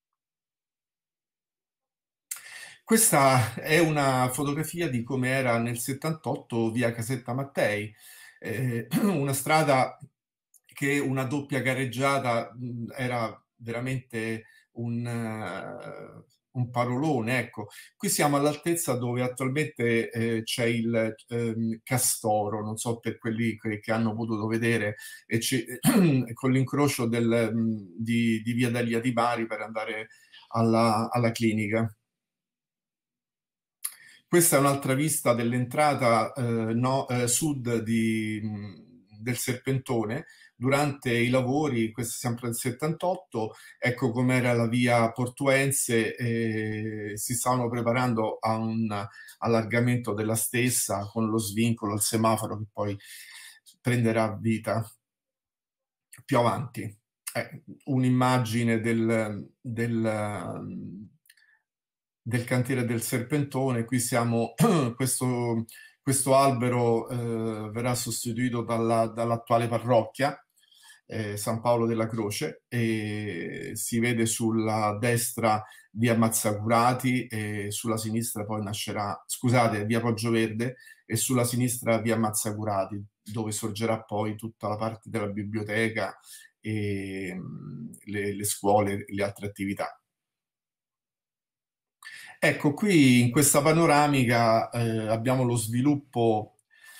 Questa è una fotografia di come era nel 78 via Casetta Mattei, una strada che una doppia carreggiata era veramente un parolone, ecco. Qui siamo all'altezza dove attualmente c'è il Castoro, non so per quelli che hanno potuto vedere, con l'incrocio di via Delia di Bari per andare alla clinica. Questa è un'altra vista dell'entrata sud del Serpentone, durante i lavori, questo sempre del 78, ecco com'era la via Portuense, si stavano preparando a un allargamento della stessa con lo svincolo, il semaforo che poi prenderà vita più avanti. Un'immagine del cantiere del Serpentone. Qui siamo, questo albero verrà sostituito dall'attuale parrocchia, San Paolo della Croce, e si vede sulla destra via Mazzacurati e sulla sinistra poi nascerà, scusate, via Poggio-Verde, e sulla sinistra via Mazzacurati, dove sorgerà poi tutta la parte della biblioteca e le scuole e le altre attività. Ecco, qui in questa panoramica abbiamo lo sviluppo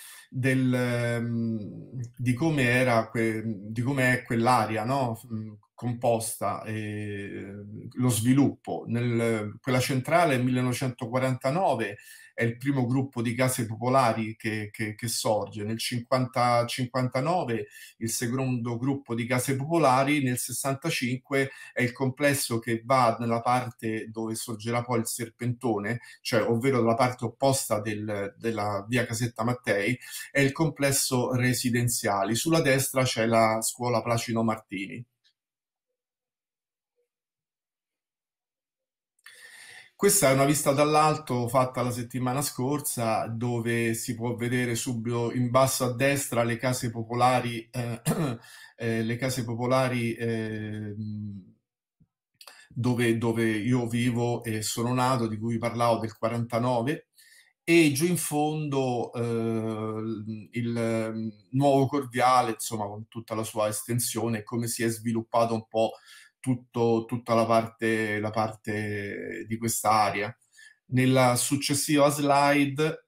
di come è quell'area, no? Composta, lo sviluppo. Quella centrale nel 1949 è il primo gruppo di case popolari che sorge, nel 59 il secondo gruppo di case popolari, nel 65 è il complesso che va nella parte dove sorgerà poi il Serpentone, cioè ovvero dalla parte opposta della via Casetta Mattei, è il complesso residenziali. Sulla destra c'è la scuola Placido Martini. Questa è una vista dall'alto fatta la settimana scorsa, dove si può vedere subito in basso a destra le case popolari, dove io vivo e sono nato, di cui parlavo del 49, e giù in fondo il nuovo Corviale, insomma, con tutta la sua estensione, come si è sviluppato un po' tutta la parte di quest'area. Nella successiva slide,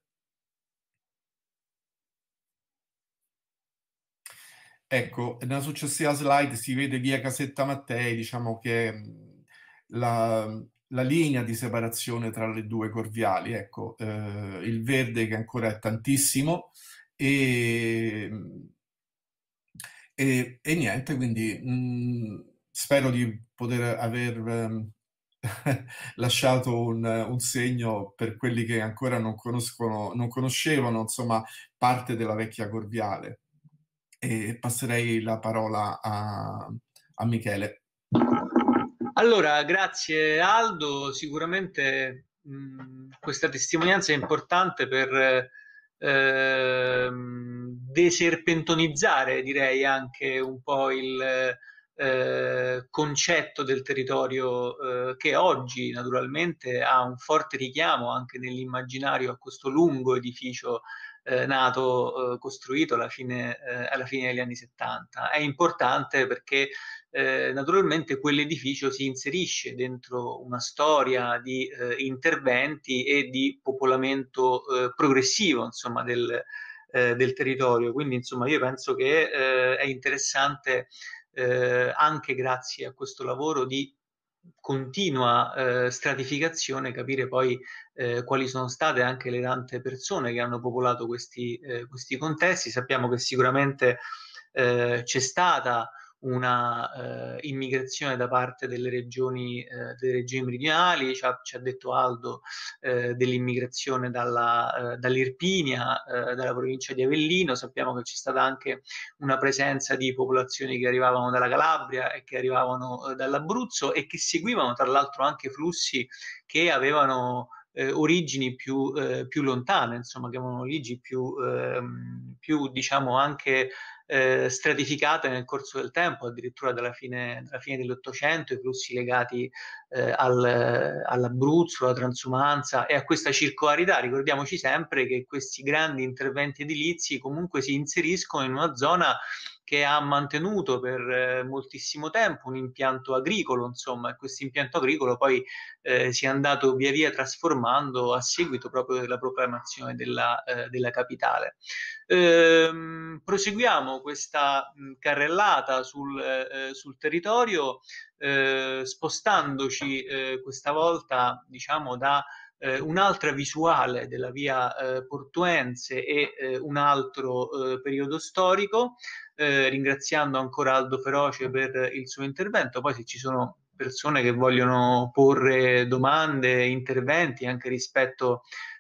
ecco, nella successiva slide si vede via Casetta Mattei, diciamo che la linea di separazione tra le due Corviali, ecco, il verde che ancora è tantissimo, e niente, quindi spero di poter aver lasciato un segno per quelli che ancora non conoscevano, insomma, parte della vecchia Corviale. E passerei la parola a Michele. Allora, grazie Aldo, sicuramente questa testimonianza è importante per deserpentonizzare, direi, anche un po' il concetto del territorio che oggi naturalmente ha un forte richiamo anche nell'immaginario a questo lungo edificio nato, costruito alla fine degli anni 70. È importante perché naturalmente quell'edificio si inserisce dentro una storia di interventi e di popolamento progressivo, insomma, del territorio. Quindi, insomma, io penso che è interessante anche grazie a questo lavoro di continua stratificazione capire poi quali sono state anche le tante persone che hanno popolato questi contesti. Sappiamo che sicuramente c'è stata una immigrazione da parte delle regioni meridionali, ci ha detto Aldo dell'immigrazione dall'Irpinia, dalla provincia di Avellino. Sappiamo che c'è stata anche una presenza di popolazioni che arrivavano dalla Calabria e che arrivavano dall'Abruzzo e che seguivano tra l'altro anche flussi che avevano origini più lontane, insomma, che avevano origini più diciamo anche stratificate nel corso del tempo, addirittura dalla fine dell'Ottocento, i flussi legati all'Abruzzo, alla transumanza e a questa circolarità. Ricordiamoci sempre che questi grandi interventi edilizi comunque si inseriscono in una zona che ha mantenuto per moltissimo tempo un impianto agricolo, insomma, e questo impianto agricolo poi si è andato via via trasformando a seguito proprio della proclamazione della capitale. Proseguiamo questa carrellata sul territorio, spostandoci questa volta, diciamo, da un'altra visuale della via Portuense e un altro periodo storico, ringraziando ancora Aldo Feroce per il suo intervento. Poi se ci sono persone che vogliono porre domande, interventi anche rispetto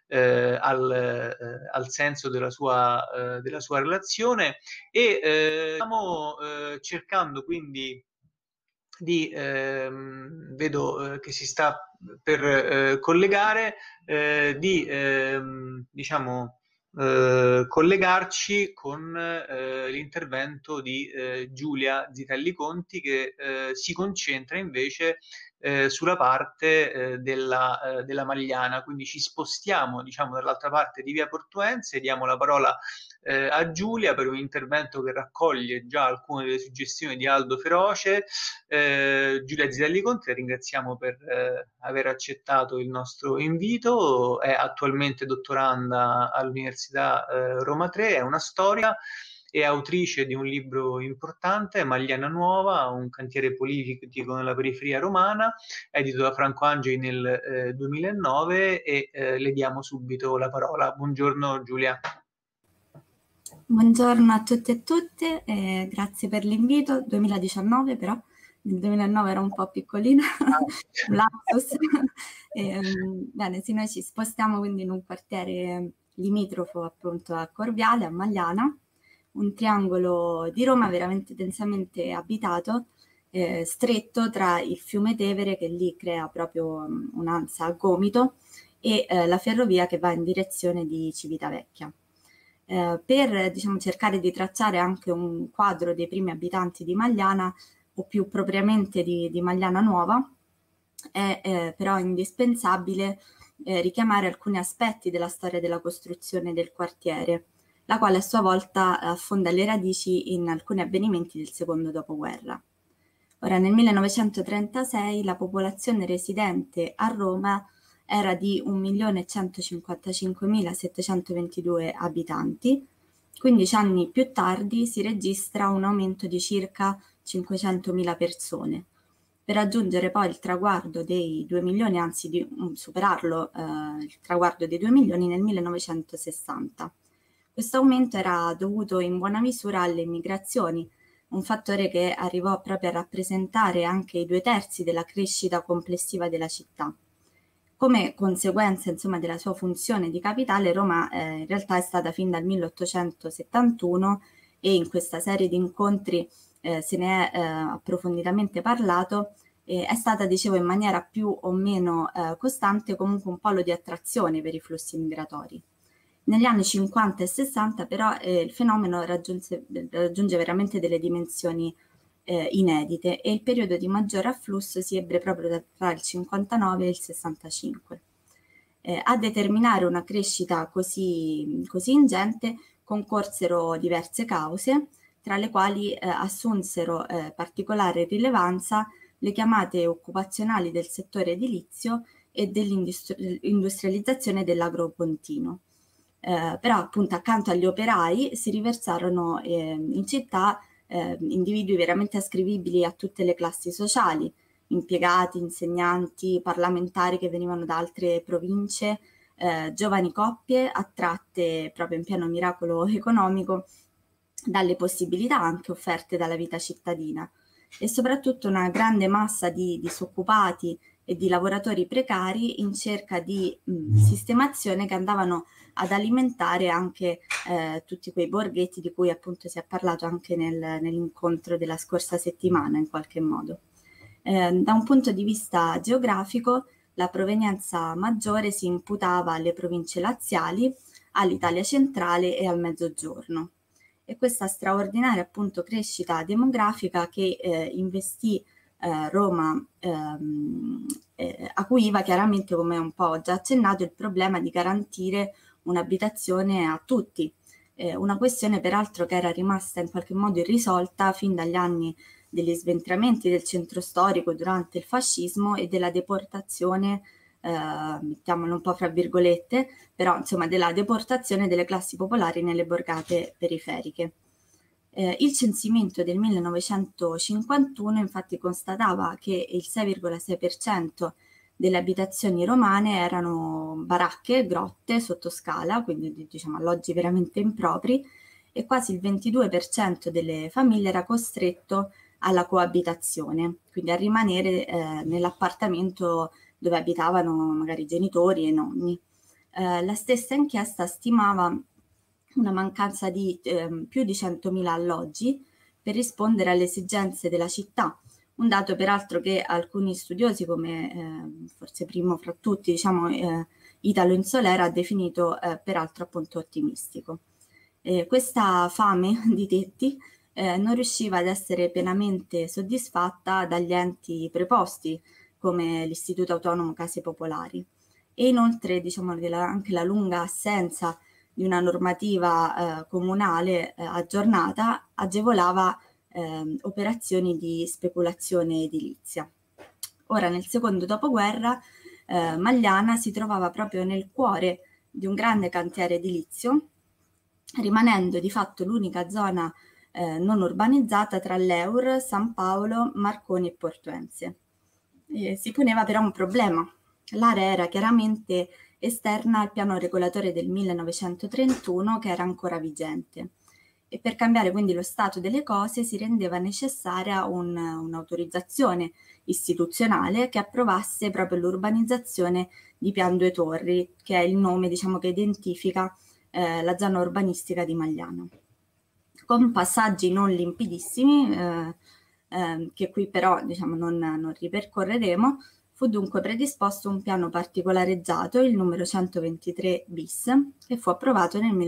al senso della sua relazione, e stiamo cercando quindi di vedo che si sta per collegare, di diciamo collegarci con l'intervento di Giulia Zitelli Conti, che si concentra invece sulla parte della Magliana. Quindi ci spostiamo, diciamo, dall'altra parte di via Portuense, diamo la parola a Giulia per un intervento che raccoglie già alcune delle suggestioni di Aldo Feroce. Giulia Zitelli Conti, la ringraziamo per aver accettato il nostro invito, è attualmente dottoranda all'Università Roma 3, è una storica e autrice di un libro importante, Magliana Nuova, un cantiere politico nella periferia romana, edito da Franco Angeli nel 2009, e le diamo subito la parola. Buongiorno Giulia. Buongiorno a tutti e tutte, grazie per l'invito. 2019 però, nel 2009 era un po' piccolina, lapsus. Bene, sì, noi ci spostiamo quindi in un quartiere limitrofo appunto a Corviale, a Magliana, un triangolo di Roma veramente densamente abitato, stretto tra il fiume Tevere, che lì crea proprio un'ansa a gomito, e la ferrovia che va in direzione di Civitavecchia. Per diciamo, cercare di tracciare anche un quadro dei primi abitanti di Magliana, o più propriamente di Magliana Nuova, è però indispensabile richiamare alcuni aspetti della storia della costruzione del quartiere, la quale a sua volta affonda le radici in alcuni avvenimenti del secondo dopoguerra. Ora, nel 1936 la popolazione residente a Roma era di 1.155.722 abitanti. 15 anni più tardi si registra un aumento di circa 500.000 persone, per raggiungere poi il traguardo dei 2 milioni, anzi di superarlo, il traguardo dei 2 milioni nel 1960. Questo aumento era dovuto in buona misura alle migrazioni, un fattore che arrivò proprio a rappresentare anche i 2/3 della crescita complessiva della città. Come conseguenza, insomma, della sua funzione di capitale, Roma in realtà è stata fin dal 1871, e in questa serie di incontri se ne è approfonditamente parlato, è stata, dicevo, in maniera più o meno costante comunque un polo di attrazione per i flussi migratori. Negli anni 50 e 60 però il fenomeno raggiunge veramente delle dimensioni inedite, e il periodo di maggiore afflusso si ebbe proprio tra il 59 e il 65. A determinare una crescita così ingente concorsero diverse cause, tra le quali assunsero particolare rilevanza le chiamate occupazionali del settore edilizio e dell'industrializzazione dell'agropontino. Però appunto accanto agli operai si riversarono in città individui veramente ascrivibili a tutte le classi sociali, impiegati, insegnanti, parlamentari che venivano da altre province, giovani coppie attratte proprio in pieno miracolo economico dalle possibilità anche offerte dalla vita cittadina, e soprattutto una grande massa di disoccupati e di lavoratori precari in cerca di sistemazione, che andavano ad alimentare anche tutti quei borghetti di cui appunto si è parlato anche nell'incontro della scorsa settimana in qualche modo. Da un punto di vista geografico, la provenienza maggiore si imputava alle province laziali, all'Italia centrale e al Mezzogiorno. E questa straordinaria appunto crescita demografica che investì Roma acuiva chiaramente, come un po' già accennato, il problema di garantire un'abitazione a tutti, una questione peraltro che era rimasta in qualche modo irrisolta fin dagli anni degli sventramenti del centro storico durante il fascismo e della deportazione, mettiamolo un po' fra virgolette, però insomma della deportazione delle classi popolari nelle borgate periferiche. Il censimento del 1951 infatti constatava che il 6,6% delle abitazioni romane erano baracche, grotte, sottoscala, quindi diciamo alloggi veramente impropri, e quasi il 22% delle famiglie era costretto alla coabitazione, quindi a rimanere nell'appartamento dove abitavano magari i genitori e i nonni. La stessa inchiesta stimava una mancanza di più di 100.000 alloggi per rispondere alle esigenze della città, un dato peraltro che alcuni studiosi, come forse primo fra tutti, diciamo, Italo Insolera, ha definito peraltro appunto ottimistico. Questa fame di tetti non riusciva ad essere pienamente soddisfatta dagli enti preposti, come l'Istituto Autonomo Case Popolari, e inoltre diciamo anche la lunga assenza di una normativa comunale aggiornata agevolava operazioni di speculazione edilizia. Ora, nel secondo dopoguerra, Magliana si trovava proprio nel cuore di un grande cantiere edilizio, rimanendo di fatto l'unica zona non urbanizzata tra l'Eur, San Paolo, Marconi e Portuense. Si poneva però un problema. L'area era chiaramente esterna al piano regolatore del 1931 che era ancora vigente, e per cambiare quindi lo stato delle cose si rendeva necessaria un'autorizzazione istituzionale che approvasse proprio l'urbanizzazione di Pian Due Torri, che è il nome, diciamo, che identifica la zona urbanistica di Magliana. Con passaggi non limpidissimi, che qui però diciamo non ripercorreremo, fu dunque predisposto un piano particolareggiato, il numero 123 bis, che fu approvato nel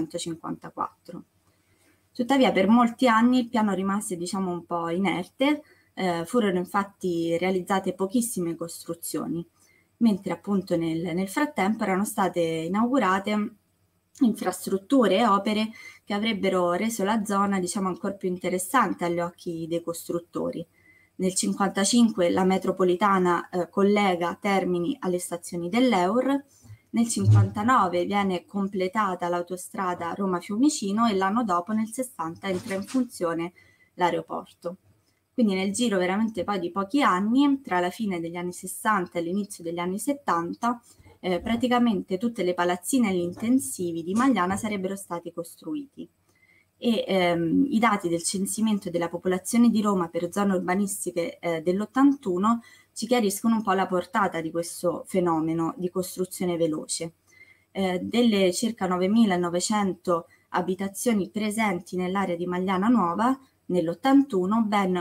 1954. Tuttavia per molti anni il piano rimase diciamo un po' inerte, furono infatti realizzate pochissime costruzioni, mentre appunto nel frattempo erano state inaugurate infrastrutture e opere che avrebbero reso la zona diciamo ancora più interessante agli occhi dei costruttori. Nel 1955 la metropolitana collega Termini alle stazioni dell'Eur, nel 1959 viene completata l'autostrada Roma-Fiumicino e l'anno dopo, nel 1960, entra in funzione l'aeroporto. Quindi nel giro veramente poi di pochi anni, tra la fine degli anni 60 e l'inizio degli anni 70, praticamente tutte le palazzine e gli intensivi di Magliana sarebbero stati costruiti. E i dati del censimento della popolazione di Roma per zone urbanistiche dell'81 ci chiariscono un po' la portata di questo fenomeno di costruzione veloce. Delle circa 9.900 abitazioni presenti nell'area di Magliana Nuova, nell'81 ben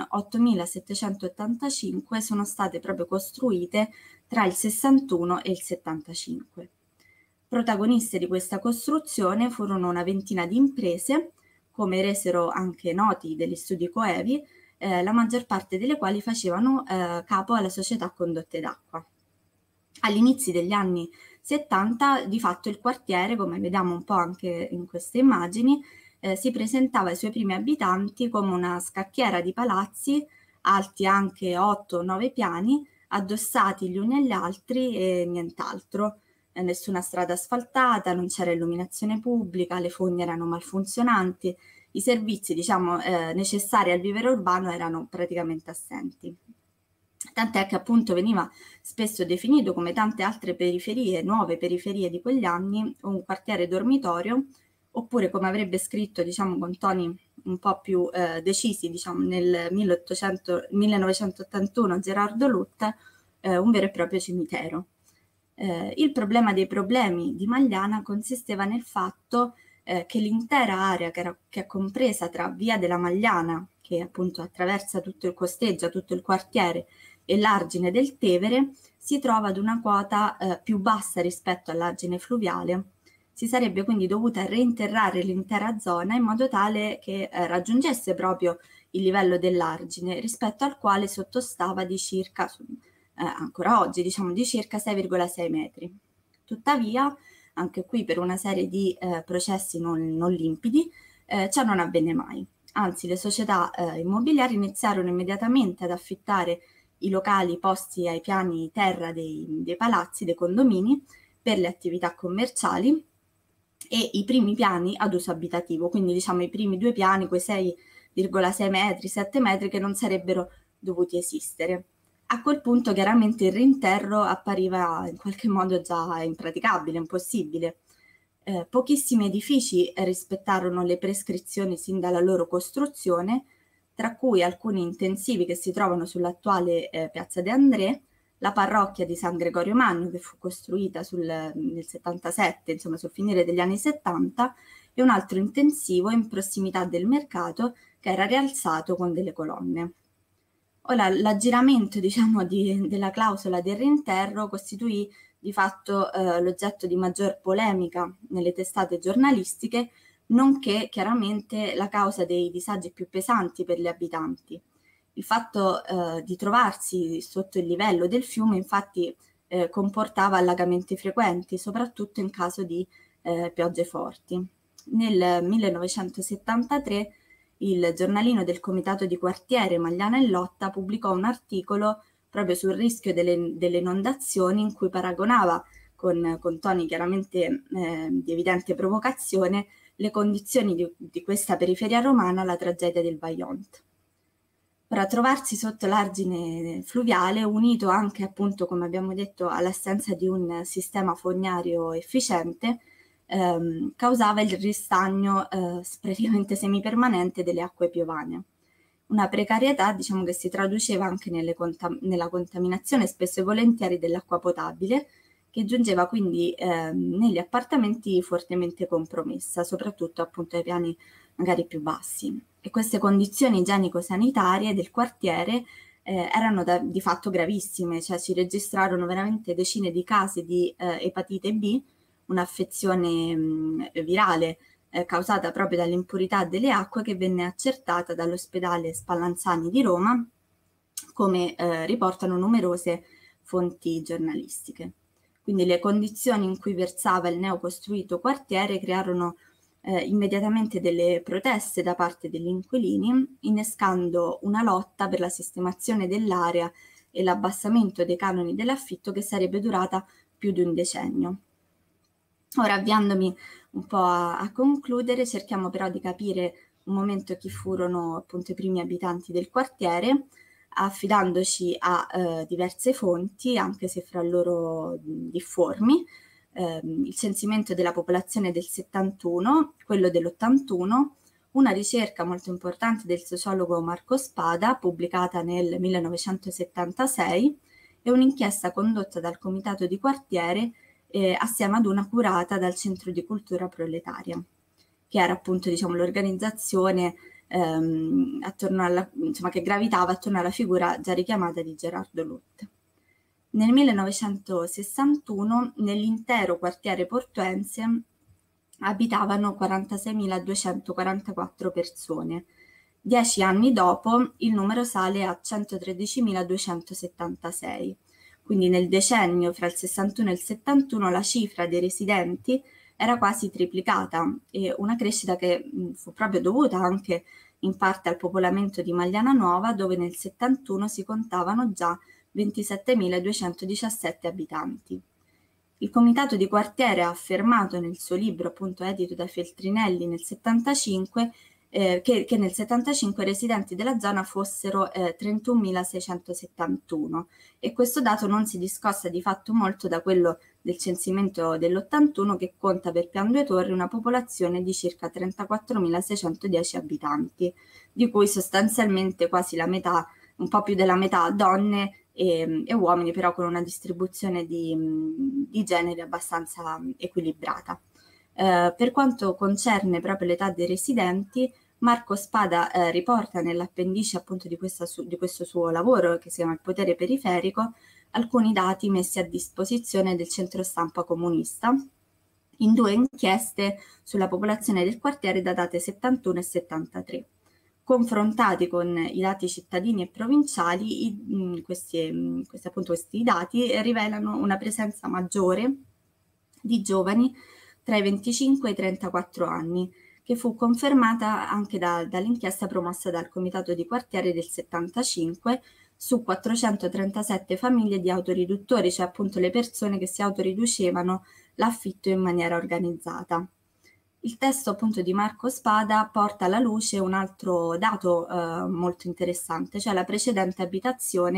8.785 sono state proprio costruite tra il 61 e il 75. Protagoniste di questa costruzione furono una ventina di imprese, come resero anche noti degli studi Coevi, la maggior parte delle quali facevano capo alla società Condotte d'Acqua. All'inizio degli anni 70, di fatto il quartiere, come vediamo un po' anche in queste immagini, si presentava ai suoi primi abitanti come una scacchiera di palazzi alti anche 8-9 piani, addossati gli uni agli altri e nient'altro. Nessuna strada asfaltata, non c'era illuminazione pubblica, le fogne erano malfunzionanti, i servizi diciamo necessari al vivere urbano erano praticamente assenti. Tant'è che appunto veniva spesso definito, come tante altre periferie, nuove periferie di quegli anni, un quartiere dormitorio, oppure come avrebbe scritto diciamo con toni un po' più decisi diciamo nel 1981 Gerardo Lutt, un vero e proprio cimitero. Il problema dei problemi di Magliana consisteva nel fatto che l'intera area che è compresa tra Via della Magliana, che appunto attraversa tutto il costeggia, tutto il quartiere, e l'argine del Tevere, si trova ad una quota più bassa rispetto all'argine fluviale. Si sarebbe quindi dovuta reinterrare l'intera zona in modo tale che raggiungesse proprio il livello dell'argine, rispetto al quale sottostava di circa, ancora oggi, diciamo di circa 6,6 metri. Tuttavia, anche qui per una serie di processi non limpidi, ciò non avvenne mai. Anzi, le società immobiliari iniziarono immediatamente ad affittare i locali posti ai piani terra dei palazzi, dei condomini, per le attività commerciali, e i primi piani ad uso abitativo, quindi diciamo i primi 2 piani, quei 6,6 metri, 7 metri che non sarebbero dovuti esistere. A quel punto chiaramente il rinterro appariva in qualche modo già impraticabile, impossibile. Pochissimi edifici rispettarono le prescrizioni sin dalla loro costruzione, tra cui alcuni intensivi che si trovano sull'attuale Piazza De André, la parrocchia di San Gregorio Magno, che fu costruita nel 77, insomma sul finire degli anni 70, e un altro intensivo in prossimità del mercato che era rialzato con delle colonne. Ora, l'aggiramento, diciamo, della clausola del rinterro costituì di fatto l'oggetto di maggior polemica nelle testate giornalistiche, nonché chiaramente la causa dei disagi più pesanti per gli abitanti. Il fatto di trovarsi sotto il livello del fiume infatti comportava allagamenti frequenti, soprattutto in caso di piogge forti. Nel 1973 il giornalino del comitato di quartiere Magliana e Lotta pubblicò un articolo proprio sul rischio delle inondazioni, in cui paragonava con toni chiaramente di evidente provocazione le condizioni di questa periferia romana alla tragedia del Vajont. Ora, trovarsi sotto l'argine fluviale, unito anche appunto, come abbiamo detto, all'assenza di un sistema fognario efficiente, causava il ristagno praticamente semipermanente delle acque piovane. Una precarietà, diciamo, che si traduceva anche nella contaminazione spesso e volentieri dell'acqua potabile, che giungeva quindi negli appartamenti fortemente compromessa, soprattutto appunto ai piani magari più bassi. E queste condizioni igienico-sanitarie del quartiere erano di fatto gravissime, cioè si registrarono veramente decine di casi di epatite B, un'affezione virale causata proprio dall'impurità delle acque, che venne accertata dall'ospedale Spallanzani di Roma, come riportano numerose fonti giornalistiche. Quindi le condizioni in cui versava il neocostruito quartiere crearono immediatamente delle proteste da parte degli inquilini, innescando una lotta per la sistemazione dell'area e l'abbassamento dei canoni dell'affitto, che sarebbe durata più di un decennio. Ora, avviandomi un po' a concludere, cerchiamo però di capire un momento chi furono appunto i primi abitanti del quartiere, affidandoci a diverse fonti, anche se fra loro difformi. Il censimento della popolazione del 71, quello dell'81, una ricerca molto importante del sociologo Marco Spada, pubblicata nel 1976, e un'inchiesta condotta dal comitato di quartiere assieme ad una curata dal Centro di Cultura Proletaria, che era appunto, diciamo, l'organizzazione che gravitava attorno alla figura già richiamata di Gerardo Luth. Nel 1961 nell'intero quartiere portuense abitavano 46.244 persone. 10 anni dopo il numero sale a 113.276. Quindi nel decennio fra il 61 e il 71 la cifra dei residenti era quasi triplicata, e una crescita che fu proprio dovuta anche in parte al popolamento di Magliana Nuova, dove nel 71 si contavano già 27.217 abitanti. Il comitato di quartiere ha affermato nel suo libro, appunto edito da Feltrinelli nel 75, che nel 75 i residenti della zona fossero 31.671, e questo dato non si discosta di fatto molto da quello del censimento dell'81, che conta per Pian Due Torri una popolazione di circa 34.610 abitanti, di cui sostanzialmente quasi la metà, un po' più della metà, donne e uomini, però con una distribuzione di generi abbastanza equilibrata. Per quanto concerne proprio l'età dei residenti, Marco Spada riporta nell'appendice appunto di questo suo lavoro, che si chiama Il potere periferico, alcuni dati messi a disposizione del centro stampa comunista in 2 inchieste sulla popolazione del quartiere datate 71 e 73. Confrontati con i dati cittadini e provinciali, questi dati rivelano una presenza maggiore di giovani tra i 25 e i 34 anni, che fu confermata anche dall'inchiesta promossa dal comitato di quartiere del 75 su 437 famiglie di autoriduttori, cioè appunto le persone che si autoriducevano l'affitto in maniera organizzata. Il testo appunto di Marco Spada porta alla luce un altro dato molto interessante, cioè la precedente abitazione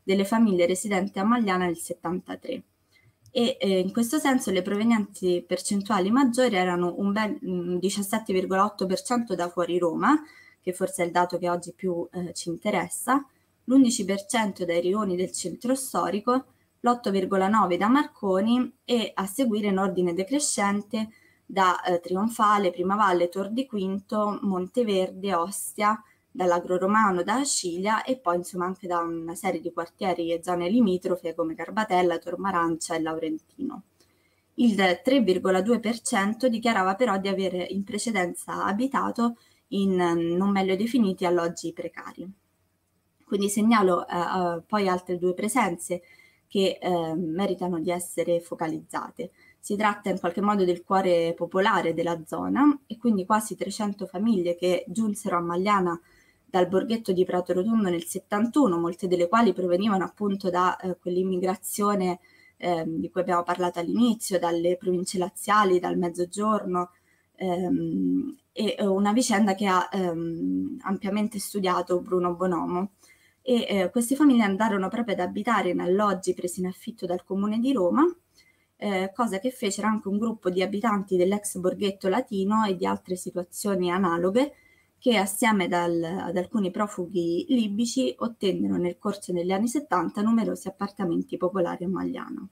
delle famiglie residenti a Magliana nel 73. E in questo senso le provenienze percentuali maggiori erano un bel 17,8% da fuori Roma, che forse è il dato che oggi più ci interessa, l'11% dai rioni del centro storico, l'8,9% da Marconi e a seguire in ordine decrescente da Trionfale, Primavalle, Tor di Quinto, Monteverde, Ostia, dall'Agro Romano, da Acilia e poi insomma anche da una serie di quartieri e zone limitrofe come Garbatella, Tormarancia e Laurentino. Il 3,2% dichiarava però di avere in precedenza abitato in non meglio definiti alloggi precari. Quindi segnalo poi altre due presenze che meritano di essere focalizzate. Si tratta in qualche modo del cuore popolare della zona e quindi quasi 300 famiglie che giunsero a Magliana dal borghetto di Prato Rotondo nel 71, molte delle quali provenivano appunto da quell'immigrazione di cui abbiamo parlato all'inizio, dalle province laziali, dal Mezzogiorno, e una vicenda che ha ampiamente studiato Bruno Bonomo. E queste famiglie andarono proprio ad abitare in alloggi presi in affitto dal Comune di Roma, cosa che fecero anche un gruppo di abitanti dell'ex borghetto latino e di altre situazioni analoghe che assieme ad alcuni profughi libici ottennero nel corso degli anni 70 numerosi appartamenti popolari a Magliano.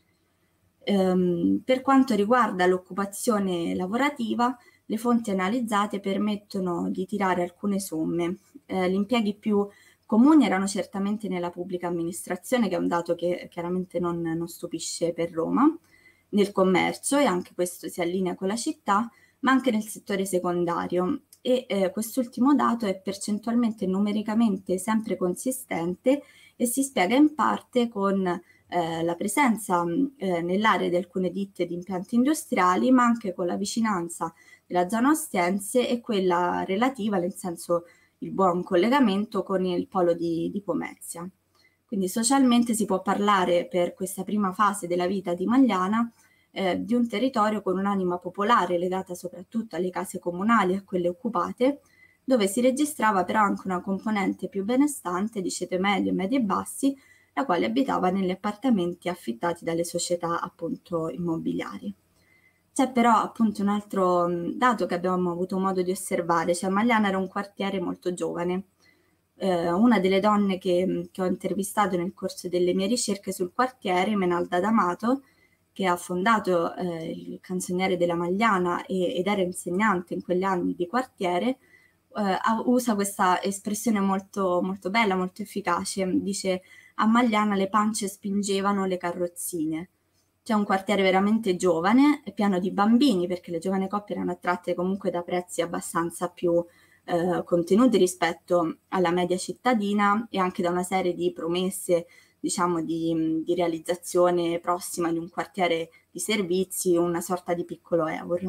Per quanto riguarda l'occupazione lavorativa, le fonti analizzate permettono di tirare alcune somme. Gli impieghi più comuni erano certamente nella pubblica amministrazione, che è un dato che chiaramente non stupisce per Roma, nel commercio, e anche questo si allinea con la città, ma anche nel settore secondario. E quest'ultimo dato è percentualmente e numericamente sempre consistente e si spiega in parte con la presenza nell'area di alcune ditte di impianti industriali, ma anche con la vicinanza della zona ostiense e quella relativa, nel senso il buon collegamento con il polo di Pomezia. Quindi socialmente si può parlare per questa prima fase della vita di Magliana di un territorio con un'anima popolare legata soprattutto alle case comunali e a quelle occupate, dove si registrava però anche una componente più benestante di ceto medio e medi e bassi, la quale abitava negli appartamenti affittati dalle società appunto immobiliari. C'è però appunto un altro dato che abbiamo avuto modo di osservare, cioè Magliana era un quartiere molto giovane. Una delle donne che ho intervistato nel corso delle mie ricerche sul quartiere, Menalda D'Amato, che ha fondato il Canzoniere della Magliana ed era insegnante in quegli anni di quartiere, usa questa espressione molto, molto bella, molto efficace. Dice: a Magliana le pance spingevano le carrozzine. C'è un quartiere veramente giovane e pieno di bambini, perché le giovani coppie erano attratte comunque da prezzi abbastanza più contenuti rispetto alla media cittadina e anche da una serie di promesse, diciamo, di realizzazione prossima di un quartiere di servizi, una sorta di piccolo Eur.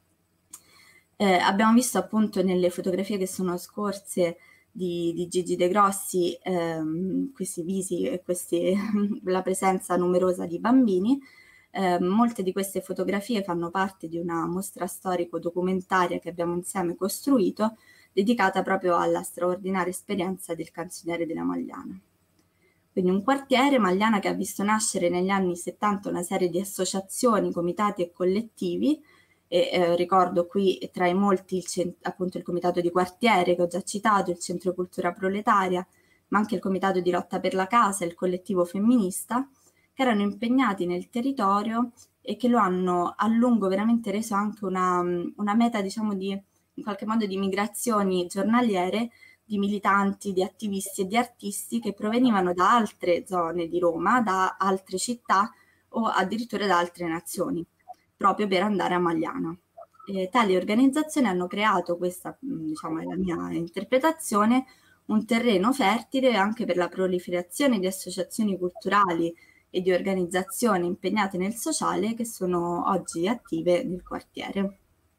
Abbiamo visto appunto nelle fotografie che sono scorse di Gigi De Grossi questi visi e la presenza numerosa di bambini. Molte di queste fotografie fanno parte di una mostra storico-documentaria che abbiamo insieme costruito, dedicata proprio alla straordinaria esperienza del Canzoniere della Magliana. Quindi un quartiere, Magliana, che ha visto nascere negli anni 70 una serie di associazioni, comitati e collettivi, e ricordo qui tra i molti appunto il comitato di quartiere che ho già citato, il Centro Cultura Proletaria, ma anche il comitato di lotta per la casa e il collettivo femminista, che erano impegnati nel territorio e che lo hanno a lungo veramente reso anche una meta, diciamo, in qualche modo di migrazioni giornaliere di militanti, di attivisti e di artisti che provenivano da altre zone di Roma, da altre città o addirittura da altre nazioni, proprio per andare a Magliana. Tali organizzazioni hanno creato, questa diciamo è la mia interpretazione, un terreno fertile anche per la proliferazione di associazioni culturali e di organizzazioni impegnate nel sociale che sono oggi attive nel quartiere.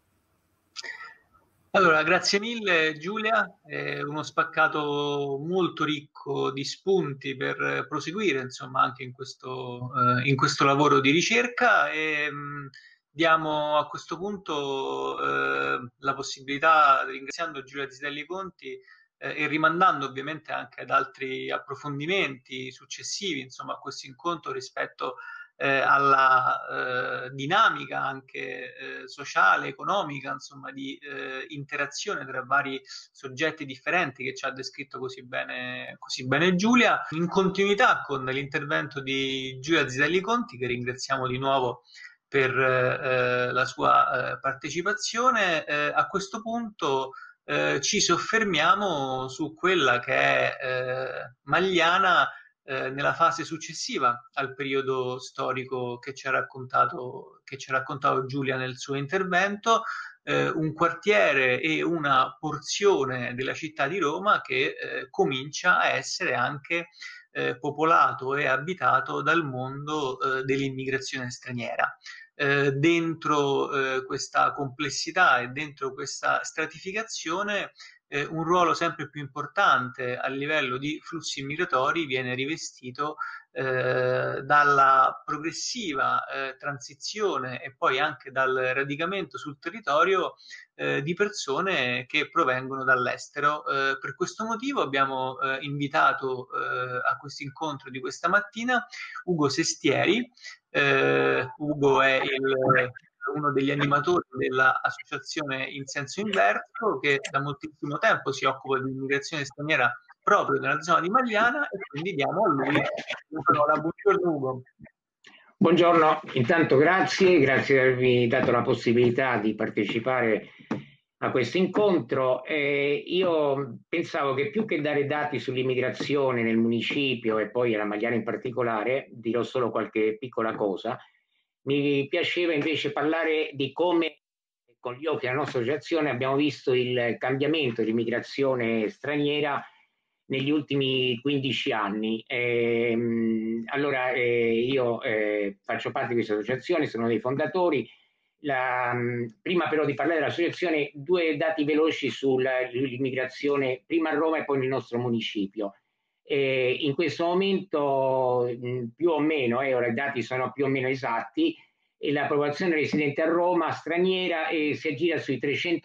Allora, grazie mille Giulia, uno spaccato molto ricco di spunti per proseguire, insomma, anche in questo lavoro di ricerca, e diamo a questo punto la possibilità, ringraziando Giulia Tiselli Conti, e rimandando ovviamente anche ad altri approfondimenti successivi, insomma, a questo incontro rispetto alla dinamica anche sociale, economica, insomma, di interazione tra vari soggetti differenti che ci ha descritto così bene Giulia, in continuità con l'intervento di Giulia Zitelli Conti, che ringraziamo di nuovo per la sua partecipazione. A questo punto ci soffermiamo su quella che è Magliana nella fase successiva al periodo storico che ci ha raccontato Giulia nel suo intervento, un quartiere e una porzione della città di Roma che comincia a essere anche popolato e abitato dal mondo dell'immigrazione straniera. Dentro questa complessità e dentro questa stratificazione un ruolo sempre più importante a livello di flussi migratori viene rivestito dalla progressiva transizione e poi anche dal radicamento sul territorio di persone che provengono dall'estero. Per questo motivo abbiamo invitato a questo incontro di questa mattina Ugo Sestieri. Ugo è uno degli animatori dell'associazione In Senso Inverso, che da moltissimo tempo si occupa di immigrazione straniera proprio nella zona di Magliana, e quindi diamo a lui la parola. Buongiorno Ugo. Buongiorno, intanto grazie di avermi dato la possibilità di partecipare a questo incontro. Io pensavo che più che dare dati sull'immigrazione nel municipio e poi alla Magliana in particolare, dirò solo qualche piccola cosa, mi piaceva invece parlare di come con gli occhi della nostra associazione abbiamo visto il cambiamento dell'immigrazione straniera negli ultimi 15 anni. Io faccio parte di questa associazione, sono dei fondatori. Prima però di parlare dell'associazione, due dati veloci sull'immigrazione prima a Roma e poi nel nostro municipio. In questo momento più o meno, ora i dati sono più o meno esatti, la popolazione residente a Roma straniera si aggira sui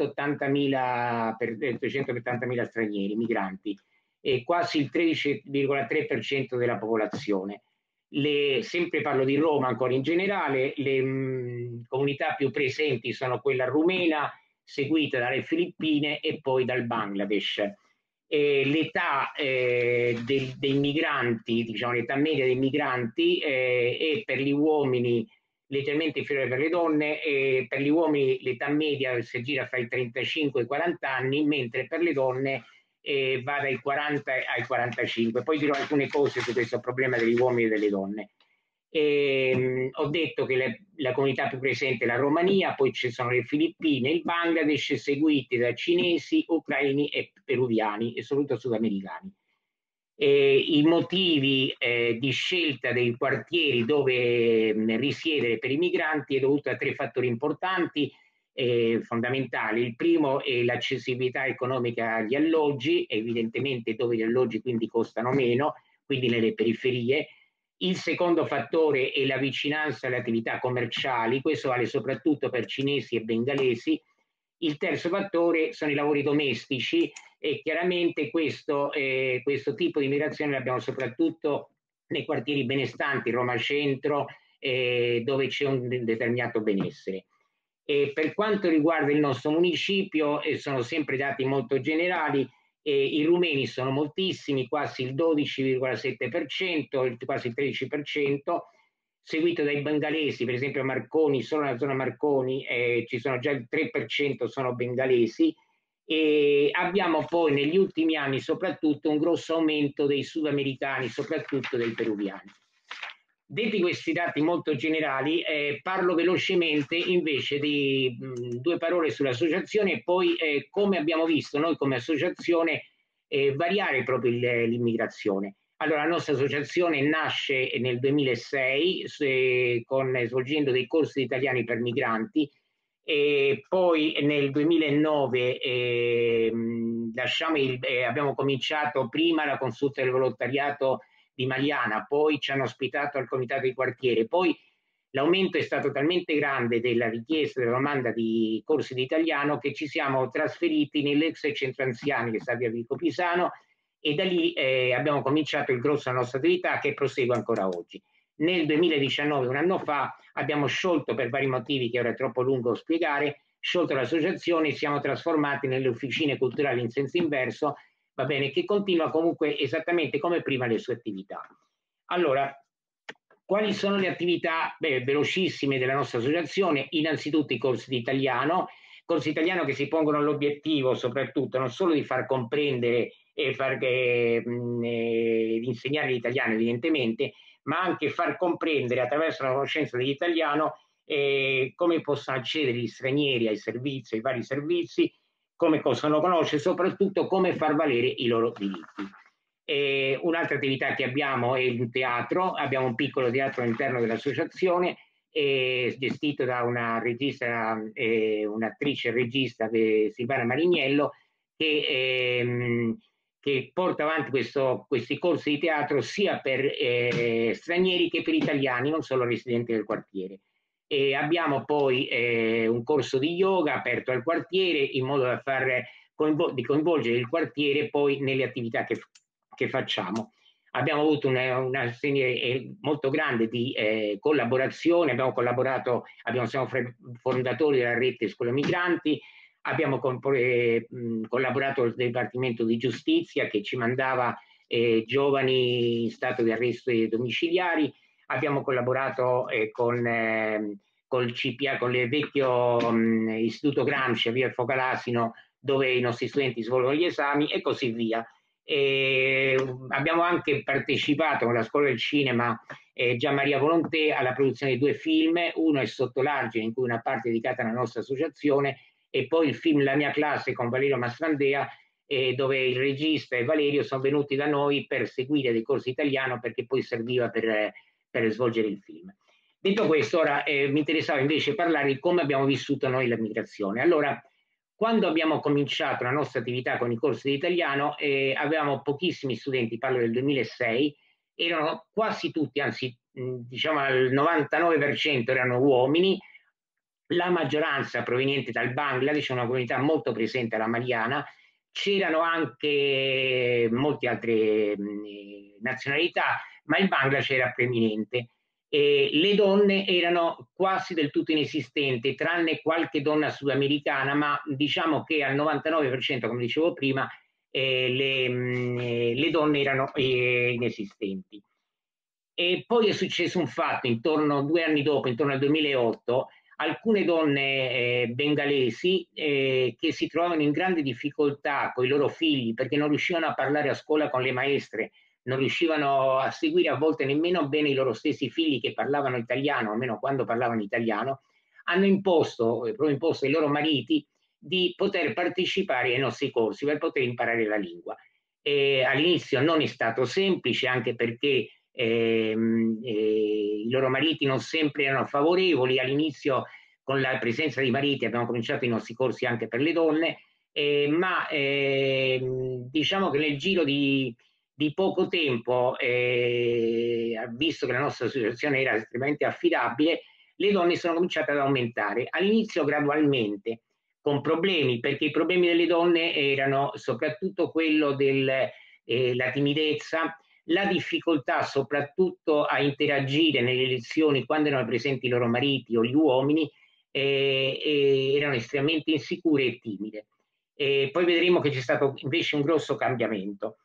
380.000 stranieri, migranti, e quasi il 13,3% della popolazione. Sempre parlo di Roma ancora in generale, le comunità più presenti sono quella rumena, seguita dalle Filippine e poi dal Bangladesh. L'età dei migranti, diciamo l'età media dei migranti è per gli uomini leggermente inferiore per le donne, e per gli uomini l'età media si gira fra i 35 e i 40 anni, mentre per le donne va dai 40 ai 45. Poi dirò alcune cose su questo problema degli uomini e delle donne. Ho detto che la comunità più presente è la Romania, poi ci sono le Filippine, il Bangladesh, seguiti da cinesi, ucraini e peruviani e soprattutto sudamericani. I motivi di scelta dei quartieri dove risiedere per i migranti è dovuto a tre fattori importanti fondamentali. Il primo è l'accessibilità economica agli alloggi, evidentemente dove gli alloggi quindi costano meno, quindi nelle periferie. Il secondo fattore è la vicinanza alle attività commerciali, questo vale soprattutto per cinesi e bengalesi. Il terzo fattore sono i lavori domestici, e chiaramente questo tipo di migrazione l'abbiamo soprattutto nei quartieri benestanti, Roma Centro, dove c'è un determinato benessere. Per quanto riguarda il nostro municipio, sono sempre dati molto generali, i rumeni sono moltissimi, quasi il 12,7%, quasi il 13%, seguito dai bengalesi, per esempio a Marconi, solo nella zona Marconi ci sono già il 3% sono bengalesi, e abbiamo poi negli ultimi anni soprattutto un grosso aumento dei sudamericani, soprattutto dei peruviani. Detti questi dati molto generali, parlo velocemente invece di due parole sull'associazione e poi come abbiamo visto noi come associazione variare proprio l'immigrazione. Allora, la nostra associazione nasce nel 2006 svolgendo dei corsi di italiani per migranti, e poi nel 2009 abbiamo cominciato prima la consulta del volontariato di Magliana, poi ci hanno ospitato al comitato di quartiere, poi L'aumento è stato talmente grande della richiesta, della domanda di corsi di italiano, che ci siamo trasferiti nell'ex centro anziani che sta a Via Vico Pisano, e da lì abbiamo cominciato il grosso della nostra attività, che prosegue ancora oggi. Nel 2019, un anno fa, abbiamo sciolto, per vari motivi che ora è troppo lungo spiegare, sciolto l'associazione e siamo trasformati nelle officine culturali in senso inverso, va bene, che continua comunque esattamente come prima le sue attività. Allora, quali sono le attività velocissime della nostra associazione? Innanzitutto i corsi di italiano che si pongono l'obiettivo soprattutto non solo di far comprendere e insegnare l'italiano evidentemente, ma anche far comprendere attraverso la conoscenza dell'italiano come possono accedere gli stranieri ai servizi, ai vari servizi, come possono conoscere, soprattutto come far valere i loro diritti. Un'altra attività che abbiamo è il teatro, abbiamo un piccolo teatro all'interno dell'associazione gestito da una regista, un'attrice e regista, Silvana Marignello, che porta avanti questi corsi di teatro sia per stranieri che per italiani, non solo residenti del quartiere. Abbiamo poi un corso di yoga aperto al quartiere in modo da di coinvolgere il quartiere poi nelle attività che facciamo. Abbiamo avuto una serie molto grande di collaborazione, siamo fondatori della rete Scuola Migranti, abbiamo collaborato al Dipartimento di Giustizia che ci mandava giovani in stato di arresto domiciliari, abbiamo collaborato col CPA, con il vecchio Istituto Gramsci a Via Focalasino, dove i nostri studenti svolgono gli esami e così via. Abbiamo anche partecipato con la Scuola del Cinema Gian Maria Volonté alla produzione di 2 film, uno è Sotto l'argine, in cui una parte è dedicata alla nostra associazione, e poi il film La mia classe con Valerio Mastrandea, dove il regista e Valerio sono venuti da noi per seguire dei corsi italiano, perché poi serviva per svolgere il film. Detto questo, ora mi interessava invece parlare di come abbiamo vissuto noi la migrazione. Allora, quando abbiamo cominciato la nostra attività con i corsi di italiano, avevamo pochissimi studenti, parlo del 2006, erano quasi tutti, anzi diciamo al 99% erano uomini, la maggioranza proveniente dal Bangladesh, una comunità molto presente alla Mariana, c'erano anche molte altre nazionalità, ma il Bangladesh era preeminente. Le donne erano quasi del tutto inesistenti, tranne qualche donna sudamericana, ma diciamo che al 99%, come dicevo prima, le donne erano inesistenti. E poi è successo un fatto, 2 anni dopo, intorno al 2008, alcune donne bengalesi che si trovavano in grande difficoltà con i loro figli perché non riuscivano a parlare a scuola con le maestre, non riuscivano a seguire a volte nemmeno bene i loro stessi figli che parlavano italiano, almeno quando parlavano italiano, hanno imposto ai loro mariti di poter partecipare ai nostri corsi per poter imparare la lingua. All'inizio non è stato semplice, anche perché i loro mariti non sempre erano favorevoli. All'inizio, con la presenza dei mariti, abbiamo cominciato i nostri corsi anche per le donne, ma diciamo che nel giro di poco tempo, visto che la nostra associazione era estremamente affidabile, le donne sono cominciate ad aumentare. All'inizio gradualmente, con problemi, perché i problemi delle donne erano soprattutto quello della timidezza, la difficoltà soprattutto a interagire nelle lezioni quando erano presenti i loro mariti o gli uomini, erano estremamente insicure e timide. Poi vedremo che c'è stato invece un grosso cambiamento.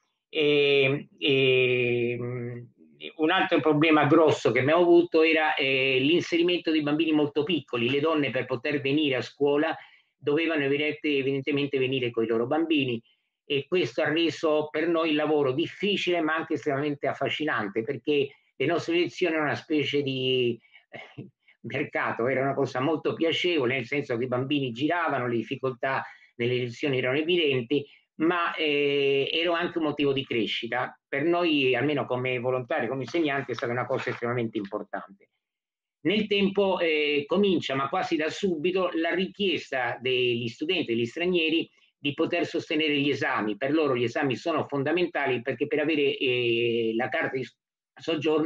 Un altro problema grosso che abbiamo avuto era l'inserimento di bambini molto piccoli. Le donne, per poter venire a scuola, dovevano evidentemente venire con i loro bambini, e questo ha reso per noi il lavoro difficile ma anche estremamente affascinante, perché le nostre lezioni erano una specie di mercato, era una cosa molto piacevole, nel senso che i bambini giravano, le difficoltà nelle lezioni erano evidenti, ma era anche un motivo di crescita. Per noi, almeno come volontari, come insegnanti, è stata una cosa estremamente importante. Nel tempo comincia, ma quasi da subito, la richiesta degli studenti, degli stranieri, di poter sostenere gli esami. Per loro gli esami sono fondamentali, perché per avere la carta di soggiorno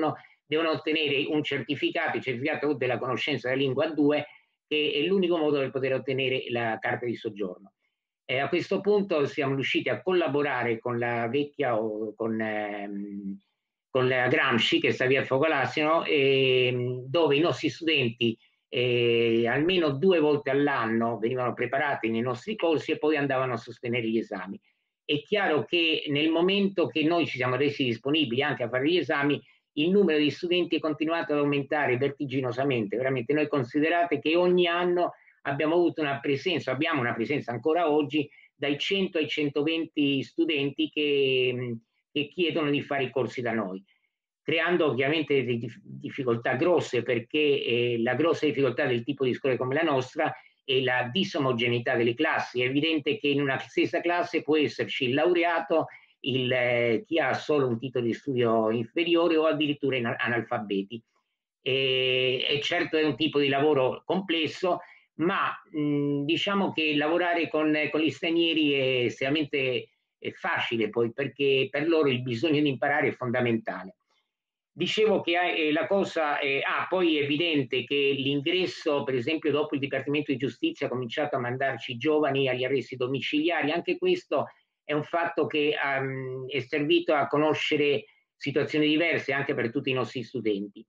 devono ottenere un certificato, il certificato della conoscenza della lingua A2, che è l'unico modo per poter ottenere la carta di soggiorno. A questo punto siamo riusciti a collaborare con la vecchia, con la Gramsci, che sta via Focolasino, dove i nostri studenti almeno 2 volte all'anno venivano preparati nei nostri corsi e poi andavano a sostenere gli esami. È chiaro che nel momento che noi ci siamo resi disponibili anche a fare gli esami, il numero di studenti è continuato ad aumentare vertiginosamente. Veramente, noi considerate che ogni anno abbiamo avuto una presenza, abbiamo una presenza ancora oggi, dai 100 ai 120 studenti che chiedono di fare i corsi da noi, creando ovviamente delle difficoltà grosse, perché la grossa difficoltà del tipo di scuola come la nostra è la disomogeneità delle classi. È evidente che in una stessa classe può esserci il laureato, chi ha solo un titolo di studio inferiore o addirittura analfabeti. E certo è un tipo di lavoro complesso, ma diciamo che lavorare con gli stranieri è estremamente facile, poi, perché per loro il bisogno di imparare è fondamentale. Dicevo che la cosa poi è evidente che l'ingresso, per esempio, dopo il Dipartimento di Giustizia ha cominciato a mandarci giovani agli arresti domiciliari. Anche questo è un fatto che è servito a conoscere situazioni diverse anche per tutti i nostri studenti.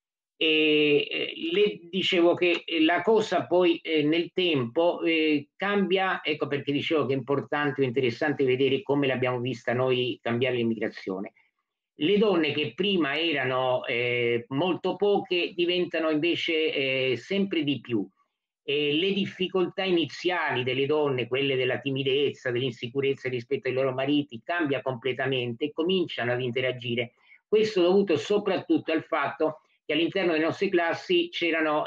Le dicevo che la cosa poi nel tempo cambia, ecco perché dicevo che è importante o interessante vedere come l'abbiamo vista noi cambiare l'immigrazione. Le donne che prima erano molto poche diventano invece sempre di più. Le difficoltà iniziali delle donne, quelle della timidezza, dell'insicurezza rispetto ai loro mariti, cambia completamente e cominciano ad interagire. Questo dovuto soprattutto al fatto che all'interno delle nostre classi c'erano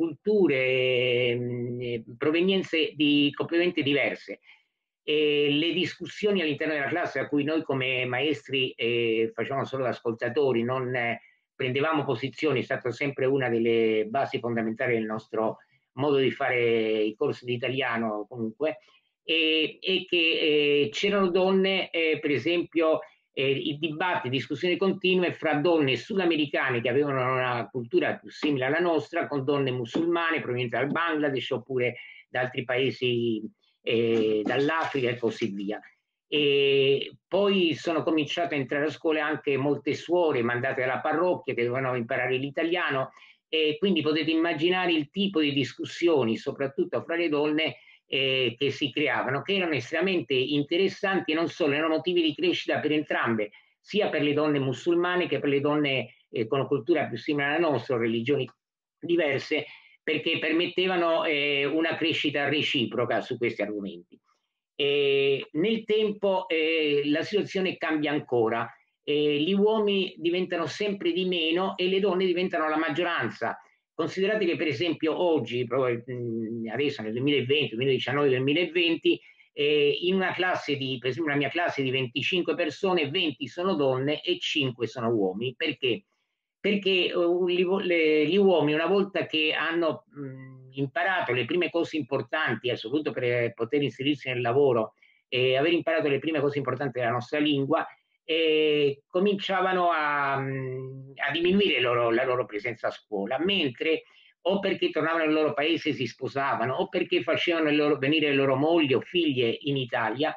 culture, provenienze completamente diverse. Le discussioni all'interno della classe, a cui noi come maestri facevamo solo da ascoltatori, non prendevamo posizioni, è stata sempre una delle basi fondamentali del nostro modo di fare i corsi di italiano comunque, e che c'erano donne, per esempio, i dibattiti, discussioni continue fra donne sudamericane che avevano una cultura più simile alla nostra, con donne musulmane provenienti dal Bangladesh oppure da altri paesi, dall'Africa e così via. E poi sono cominciate a entrare a scuola anche molte suore mandate dalla parrocchia che dovevano imparare l'italiano, e quindi potete immaginare il tipo di discussioni, soprattutto fra le donne, che si creavano, che erano estremamente interessanti, e non solo, erano motivi di crescita per entrambe, sia per le donne musulmane che per le donne con cultura più simile alla nostra, religioni diverse, perché permettevano una crescita reciproca su questi argomenti. Nel tempo la situazione cambia ancora, gli uomini diventano sempre di meno e le donne diventano la maggioranza. Considerate che per esempio oggi, adesso nel 2020, 2019, 2020, in una classe per esempio una mia classe di 25 persone, 20 sono donne e 5 sono uomini. Perché? Perché gli uomini, una volta che hanno imparato le prime cose importanti, soprattutto per poter inserirsi nel lavoro, e aver imparato le prime cose importanti della nostra lingua, cominciavano a diminuire la loro presenza a scuola, mentre o perché tornavano nel loro paese e si sposavano, o perché facevano venire le loro mogli o figlie in Italia.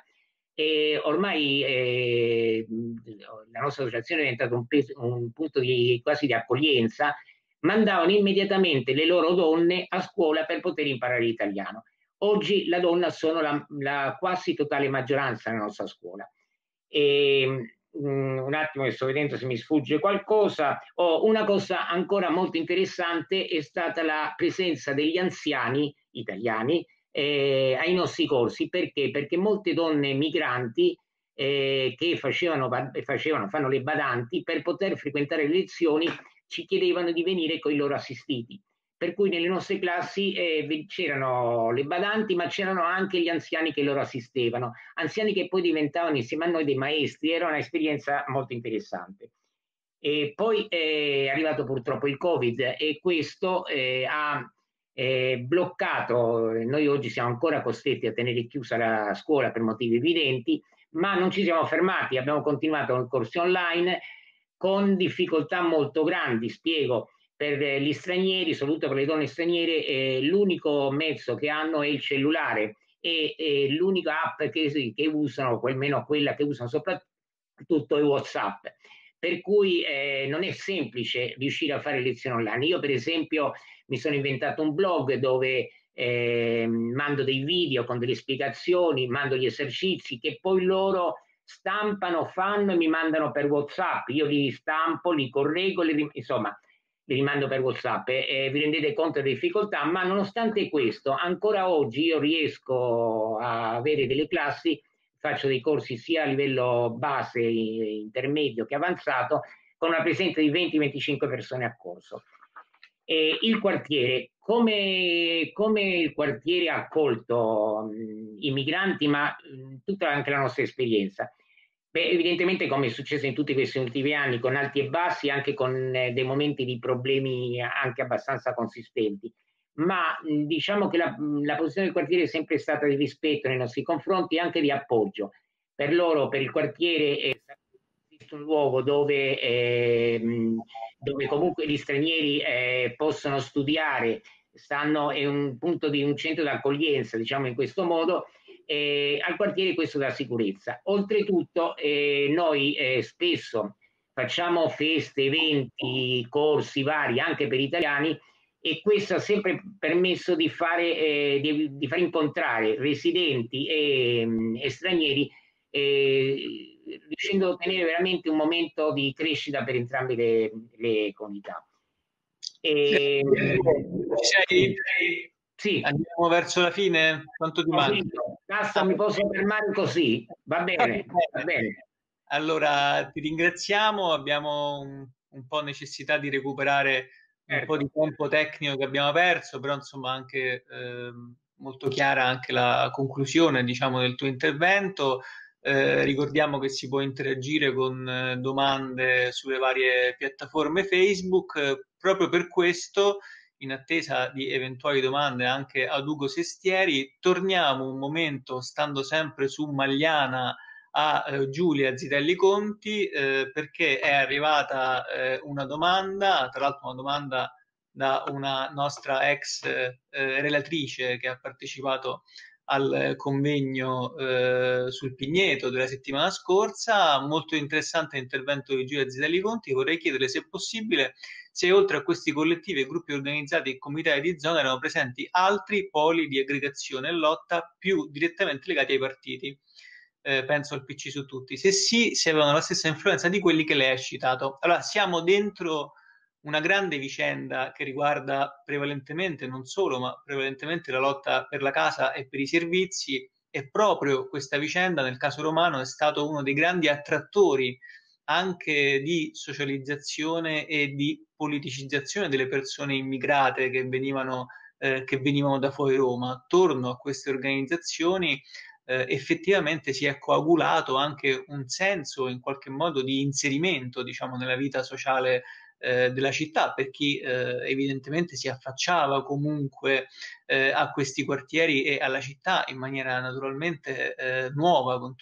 Ormai la nostra associazione è diventata un punto quasi di accoglienza, mandavano immediatamente le loro donne a scuola per poter imparare l'italiano. Oggi la donna sono la quasi totale maggioranza nella nostra scuola. Un attimo che sto vedendo se mi sfugge qualcosa. Una cosa ancora molto interessante è stata la presenza degli anziani italiani ai nostri corsi. Perché? Perché molte donne migranti che fanno le badanti, per poter frequentare le lezioni ci chiedevano di venire con i loro assistiti. Per cui nelle nostre classi c'erano le badanti, ma c'erano anche gli anziani che loro assistevano, anziani che poi diventavano insieme a noi dei maestri. Era un'esperienza molto interessante. E poi è arrivato purtroppo il Covid e questo ha bloccato. Noi oggi siamo ancora costretti a tenere chiusa la scuola per motivi evidenti, ma non ci siamo fermati, abbiamo continuato con corsi online, con difficoltà molto grandi. Spiego, per gli stranieri, soprattutto per le donne straniere, l'unico mezzo che hanno è il cellulare e l'unica app che usano, o almeno quella che usano soprattutto, è WhatsApp. Per cui non è semplice riuscire a fare lezioni online. Io per esempio mi sono inventato un blog dove mando dei video con delle spiegazioni, mando gli esercizi che poi loro stampano, fanno e mi mandano per WhatsApp. Io li stampo, li correggo, insomma, li rimando per WhatsApp. Vi rendete conto delle difficoltà, ma nonostante questo, ancora oggi io riesco a avere delle classi, faccio dei corsi sia a livello base, intermedio che avanzato, con una presenza di 20-25 persone a corso. Il quartiere, come il quartiere ha accolto i migranti, ma tutta anche la nostra esperienza? Beh, evidentemente, come è successo in tutti questi ultimi anni, con alti e bassi, anche con dei momenti di problemi anche abbastanza consistenti, ma diciamo che la posizione del quartiere è sempre stata di rispetto nei nostri confronti e anche di appoggio. Per loro, per il quartiere, esiste un luogo dove comunque gli stranieri possono studiare, è un punto di un centro d'accoglienza, diciamo in questo modo. Al quartiere questo dà sicurezza. Oltretutto noi spesso facciamo feste, eventi, corsi vari anche per italiani, e questo ha sempre permesso di far incontrare residenti e stranieri, riuscendo a ottenere veramente un momento di crescita per entrambe le comunità. Sì, andiamo verso la fine? Quanto ti manca? Basta, mi posso fermare così? Va bene, va bene. Allora ti ringraziamo, abbiamo un po' necessità di recuperare un po' di tempo tecnico che abbiamo perso, però insomma anche molto chiara anche la conclusione, diciamo, del tuo intervento. Ricordiamo che si può interagire con domande sulle varie piattaforme Facebook. Proprio per questo, in attesa di eventuali domande anche ad Ugo Sestieri, torniamo un momento, stando sempre su Magliana, a Giulia Zitelli Conti, perché è arrivata una domanda, tra l'altro una domanda da una nostra ex relatrice che ha partecipato al convegno sul Pigneto della settimana scorsa. Molto interessante l'intervento di Giulia Zitelli Conti. Vorrei chiedere, se è possibile, se oltre a questi collettivi e gruppi organizzati in comitati di zona erano presenti altri poli di aggregazione e lotta più direttamente legati ai partiti. Penso al PC su tutti. Se sì, se avevano la stessa influenza di quelli che lei ha citato. Allora, siamo dentro una grande vicenda che riguarda prevalentemente, non solo, ma prevalentemente la lotta per la casa e per i servizi, e proprio questa vicenda, nel caso romano, è stato uno dei grandi attrattori anche di socializzazione e di politicizzazione delle persone immigrate che venivano da fuori Roma. Attorno a queste organizzazioni effettivamente si è coagulato anche un senso in qualche modo di inserimento, diciamo, nella vita sociale della città, per chi evidentemente si affacciava comunque a questi quartieri e alla città in maniera naturalmente nuova, con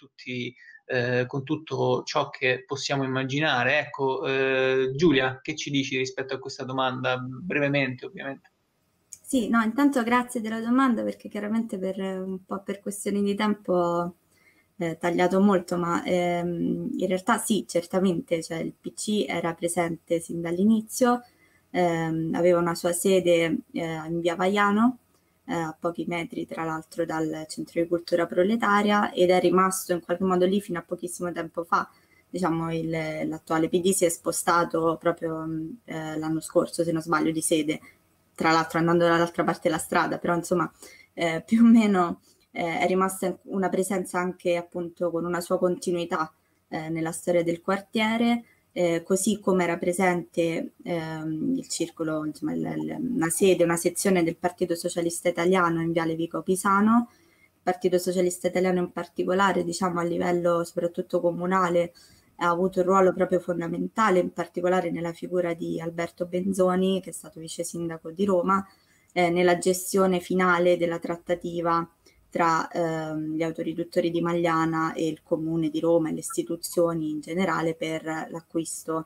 tutto ciò che possiamo immaginare. Ecco, Giulia, che ci dici rispetto a questa domanda? Brevemente, ovviamente. Sì, no, intanto grazie della domanda, perché chiaramente un po' per questioni di tempo ho tagliato molto, ma in realtà sì, certamente, cioè, il PC era presente sin dall'inizio, aveva una sua sede in via Vaiano, a pochi metri tra l'altro dal Centro di Cultura Proletaria, ed è rimasto in qualche modo lì fino a pochissimo tempo fa. Diciamo, l'attuale PD si è spostato proprio l'anno scorso, se non sbaglio, di sede, tra l'altro andando dall'altra parte della strada, però insomma più o meno è rimasta una presenza anche appunto con una sua continuità nella storia del quartiere, così come era presente il circolo, insomma, una sede, una sezione del Partito Socialista Italiano in Viale Vico Pisano. Il Partito Socialista Italiano in particolare, diciamo a livello soprattutto comunale, ha avuto un ruolo proprio fondamentale, in particolare nella figura di Alberto Benzoni, che è stato vice sindaco di Roma, nella gestione finale della trattativa tra gli autoriduttori di Magliana e il Comune di Roma e le istituzioni in generale per l'acquisto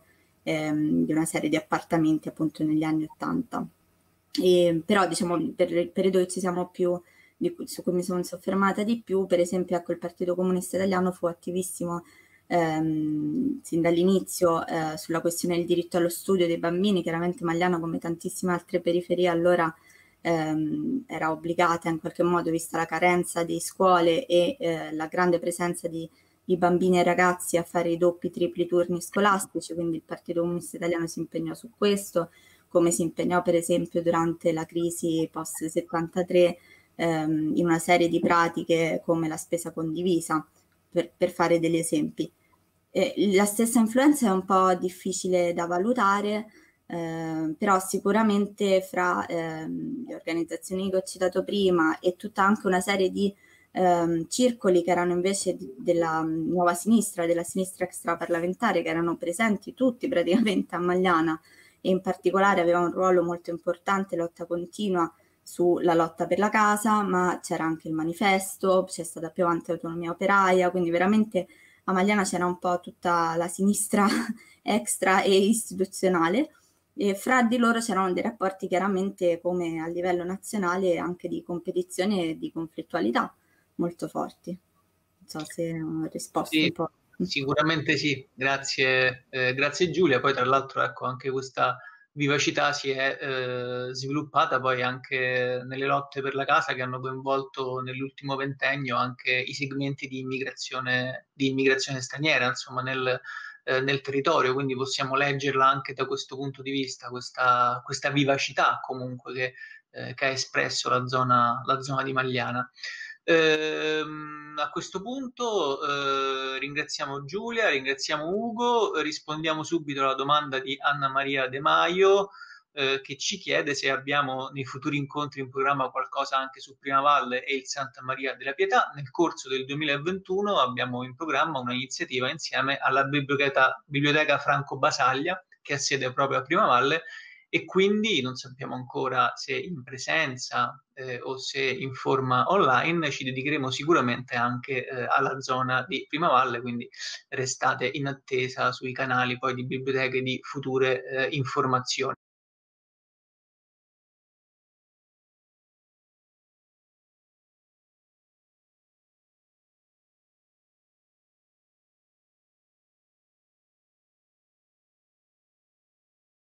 di una serie di appartamenti appunto negli anni '80. Però diciamo per il periodo che ci siamo più, su cui mi sono soffermata di più, per esempio ecco, il Partito Comunista Italiano fu attivissimo sin dall'inizio sulla questione del diritto allo studio dei bambini. Chiaramente Magliano, come tantissime altre periferie, allora era obbligata in qualche modo, vista la carenza di scuole e la grande presenza di bambini e ragazzi, a fare i doppi, tripli turni scolastici, quindi il Partito Comunista Italiano si impegnò su questo, come si impegnò per esempio durante la crisi post 73 in una serie di pratiche come la spesa condivisa, per fare degli esempi. La stessa influenza è un po' difficile da valutare, però sicuramente fra le organizzazioni che ho citato prima e tutta anche una serie di circoli che erano invece della nuova sinistra, della sinistra extraparlamentare, che erano presenti tutti praticamente a Magliana, e in particolare aveva un ruolo molto importante, lotta continua sulla lotta per la casa, ma c'era anche il manifesto, c'è stata più avanti l'autonomia operaia, quindi veramente a Magliana c'era un po' tutta la sinistra extra e istituzionale, e fra di loro c'erano dei rapporti chiaramente, come a livello nazionale, anche di competizione e di conflittualità molto forti. Non so se ho risposto un po'. Sicuramente sì, grazie, grazie Giulia. Poi tra l'altro ecco, anche questa vivacità si è sviluppata poi anche nelle lotte per la casa, che hanno coinvolto nell'ultimo ventennio anche i segmenti di immigrazione straniera, insomma, nel territorio, quindi possiamo leggerla anche da questo punto di vista, questa vivacità comunque che ha espresso la zona di Magliana. A questo punto ringraziamo Giulia, ringraziamo Ugo, rispondiamo subito alla domanda di Anna Maria De Maio, che ci chiede se abbiamo nei futuri incontri in programma qualcosa anche su Primavalle e il Santa Maria della Pietà. Nel corso del 2021 abbiamo in programma un'iniziativa insieme alla Biblioteca Franco Basaglia, che ha sede proprio a Primavalle, e quindi non sappiamo ancora se in presenza o se in forma online. Ci dedicheremo sicuramente anche alla zona di Primavalle, quindi restate in attesa sui canali poi di Biblioteche di future informazioni.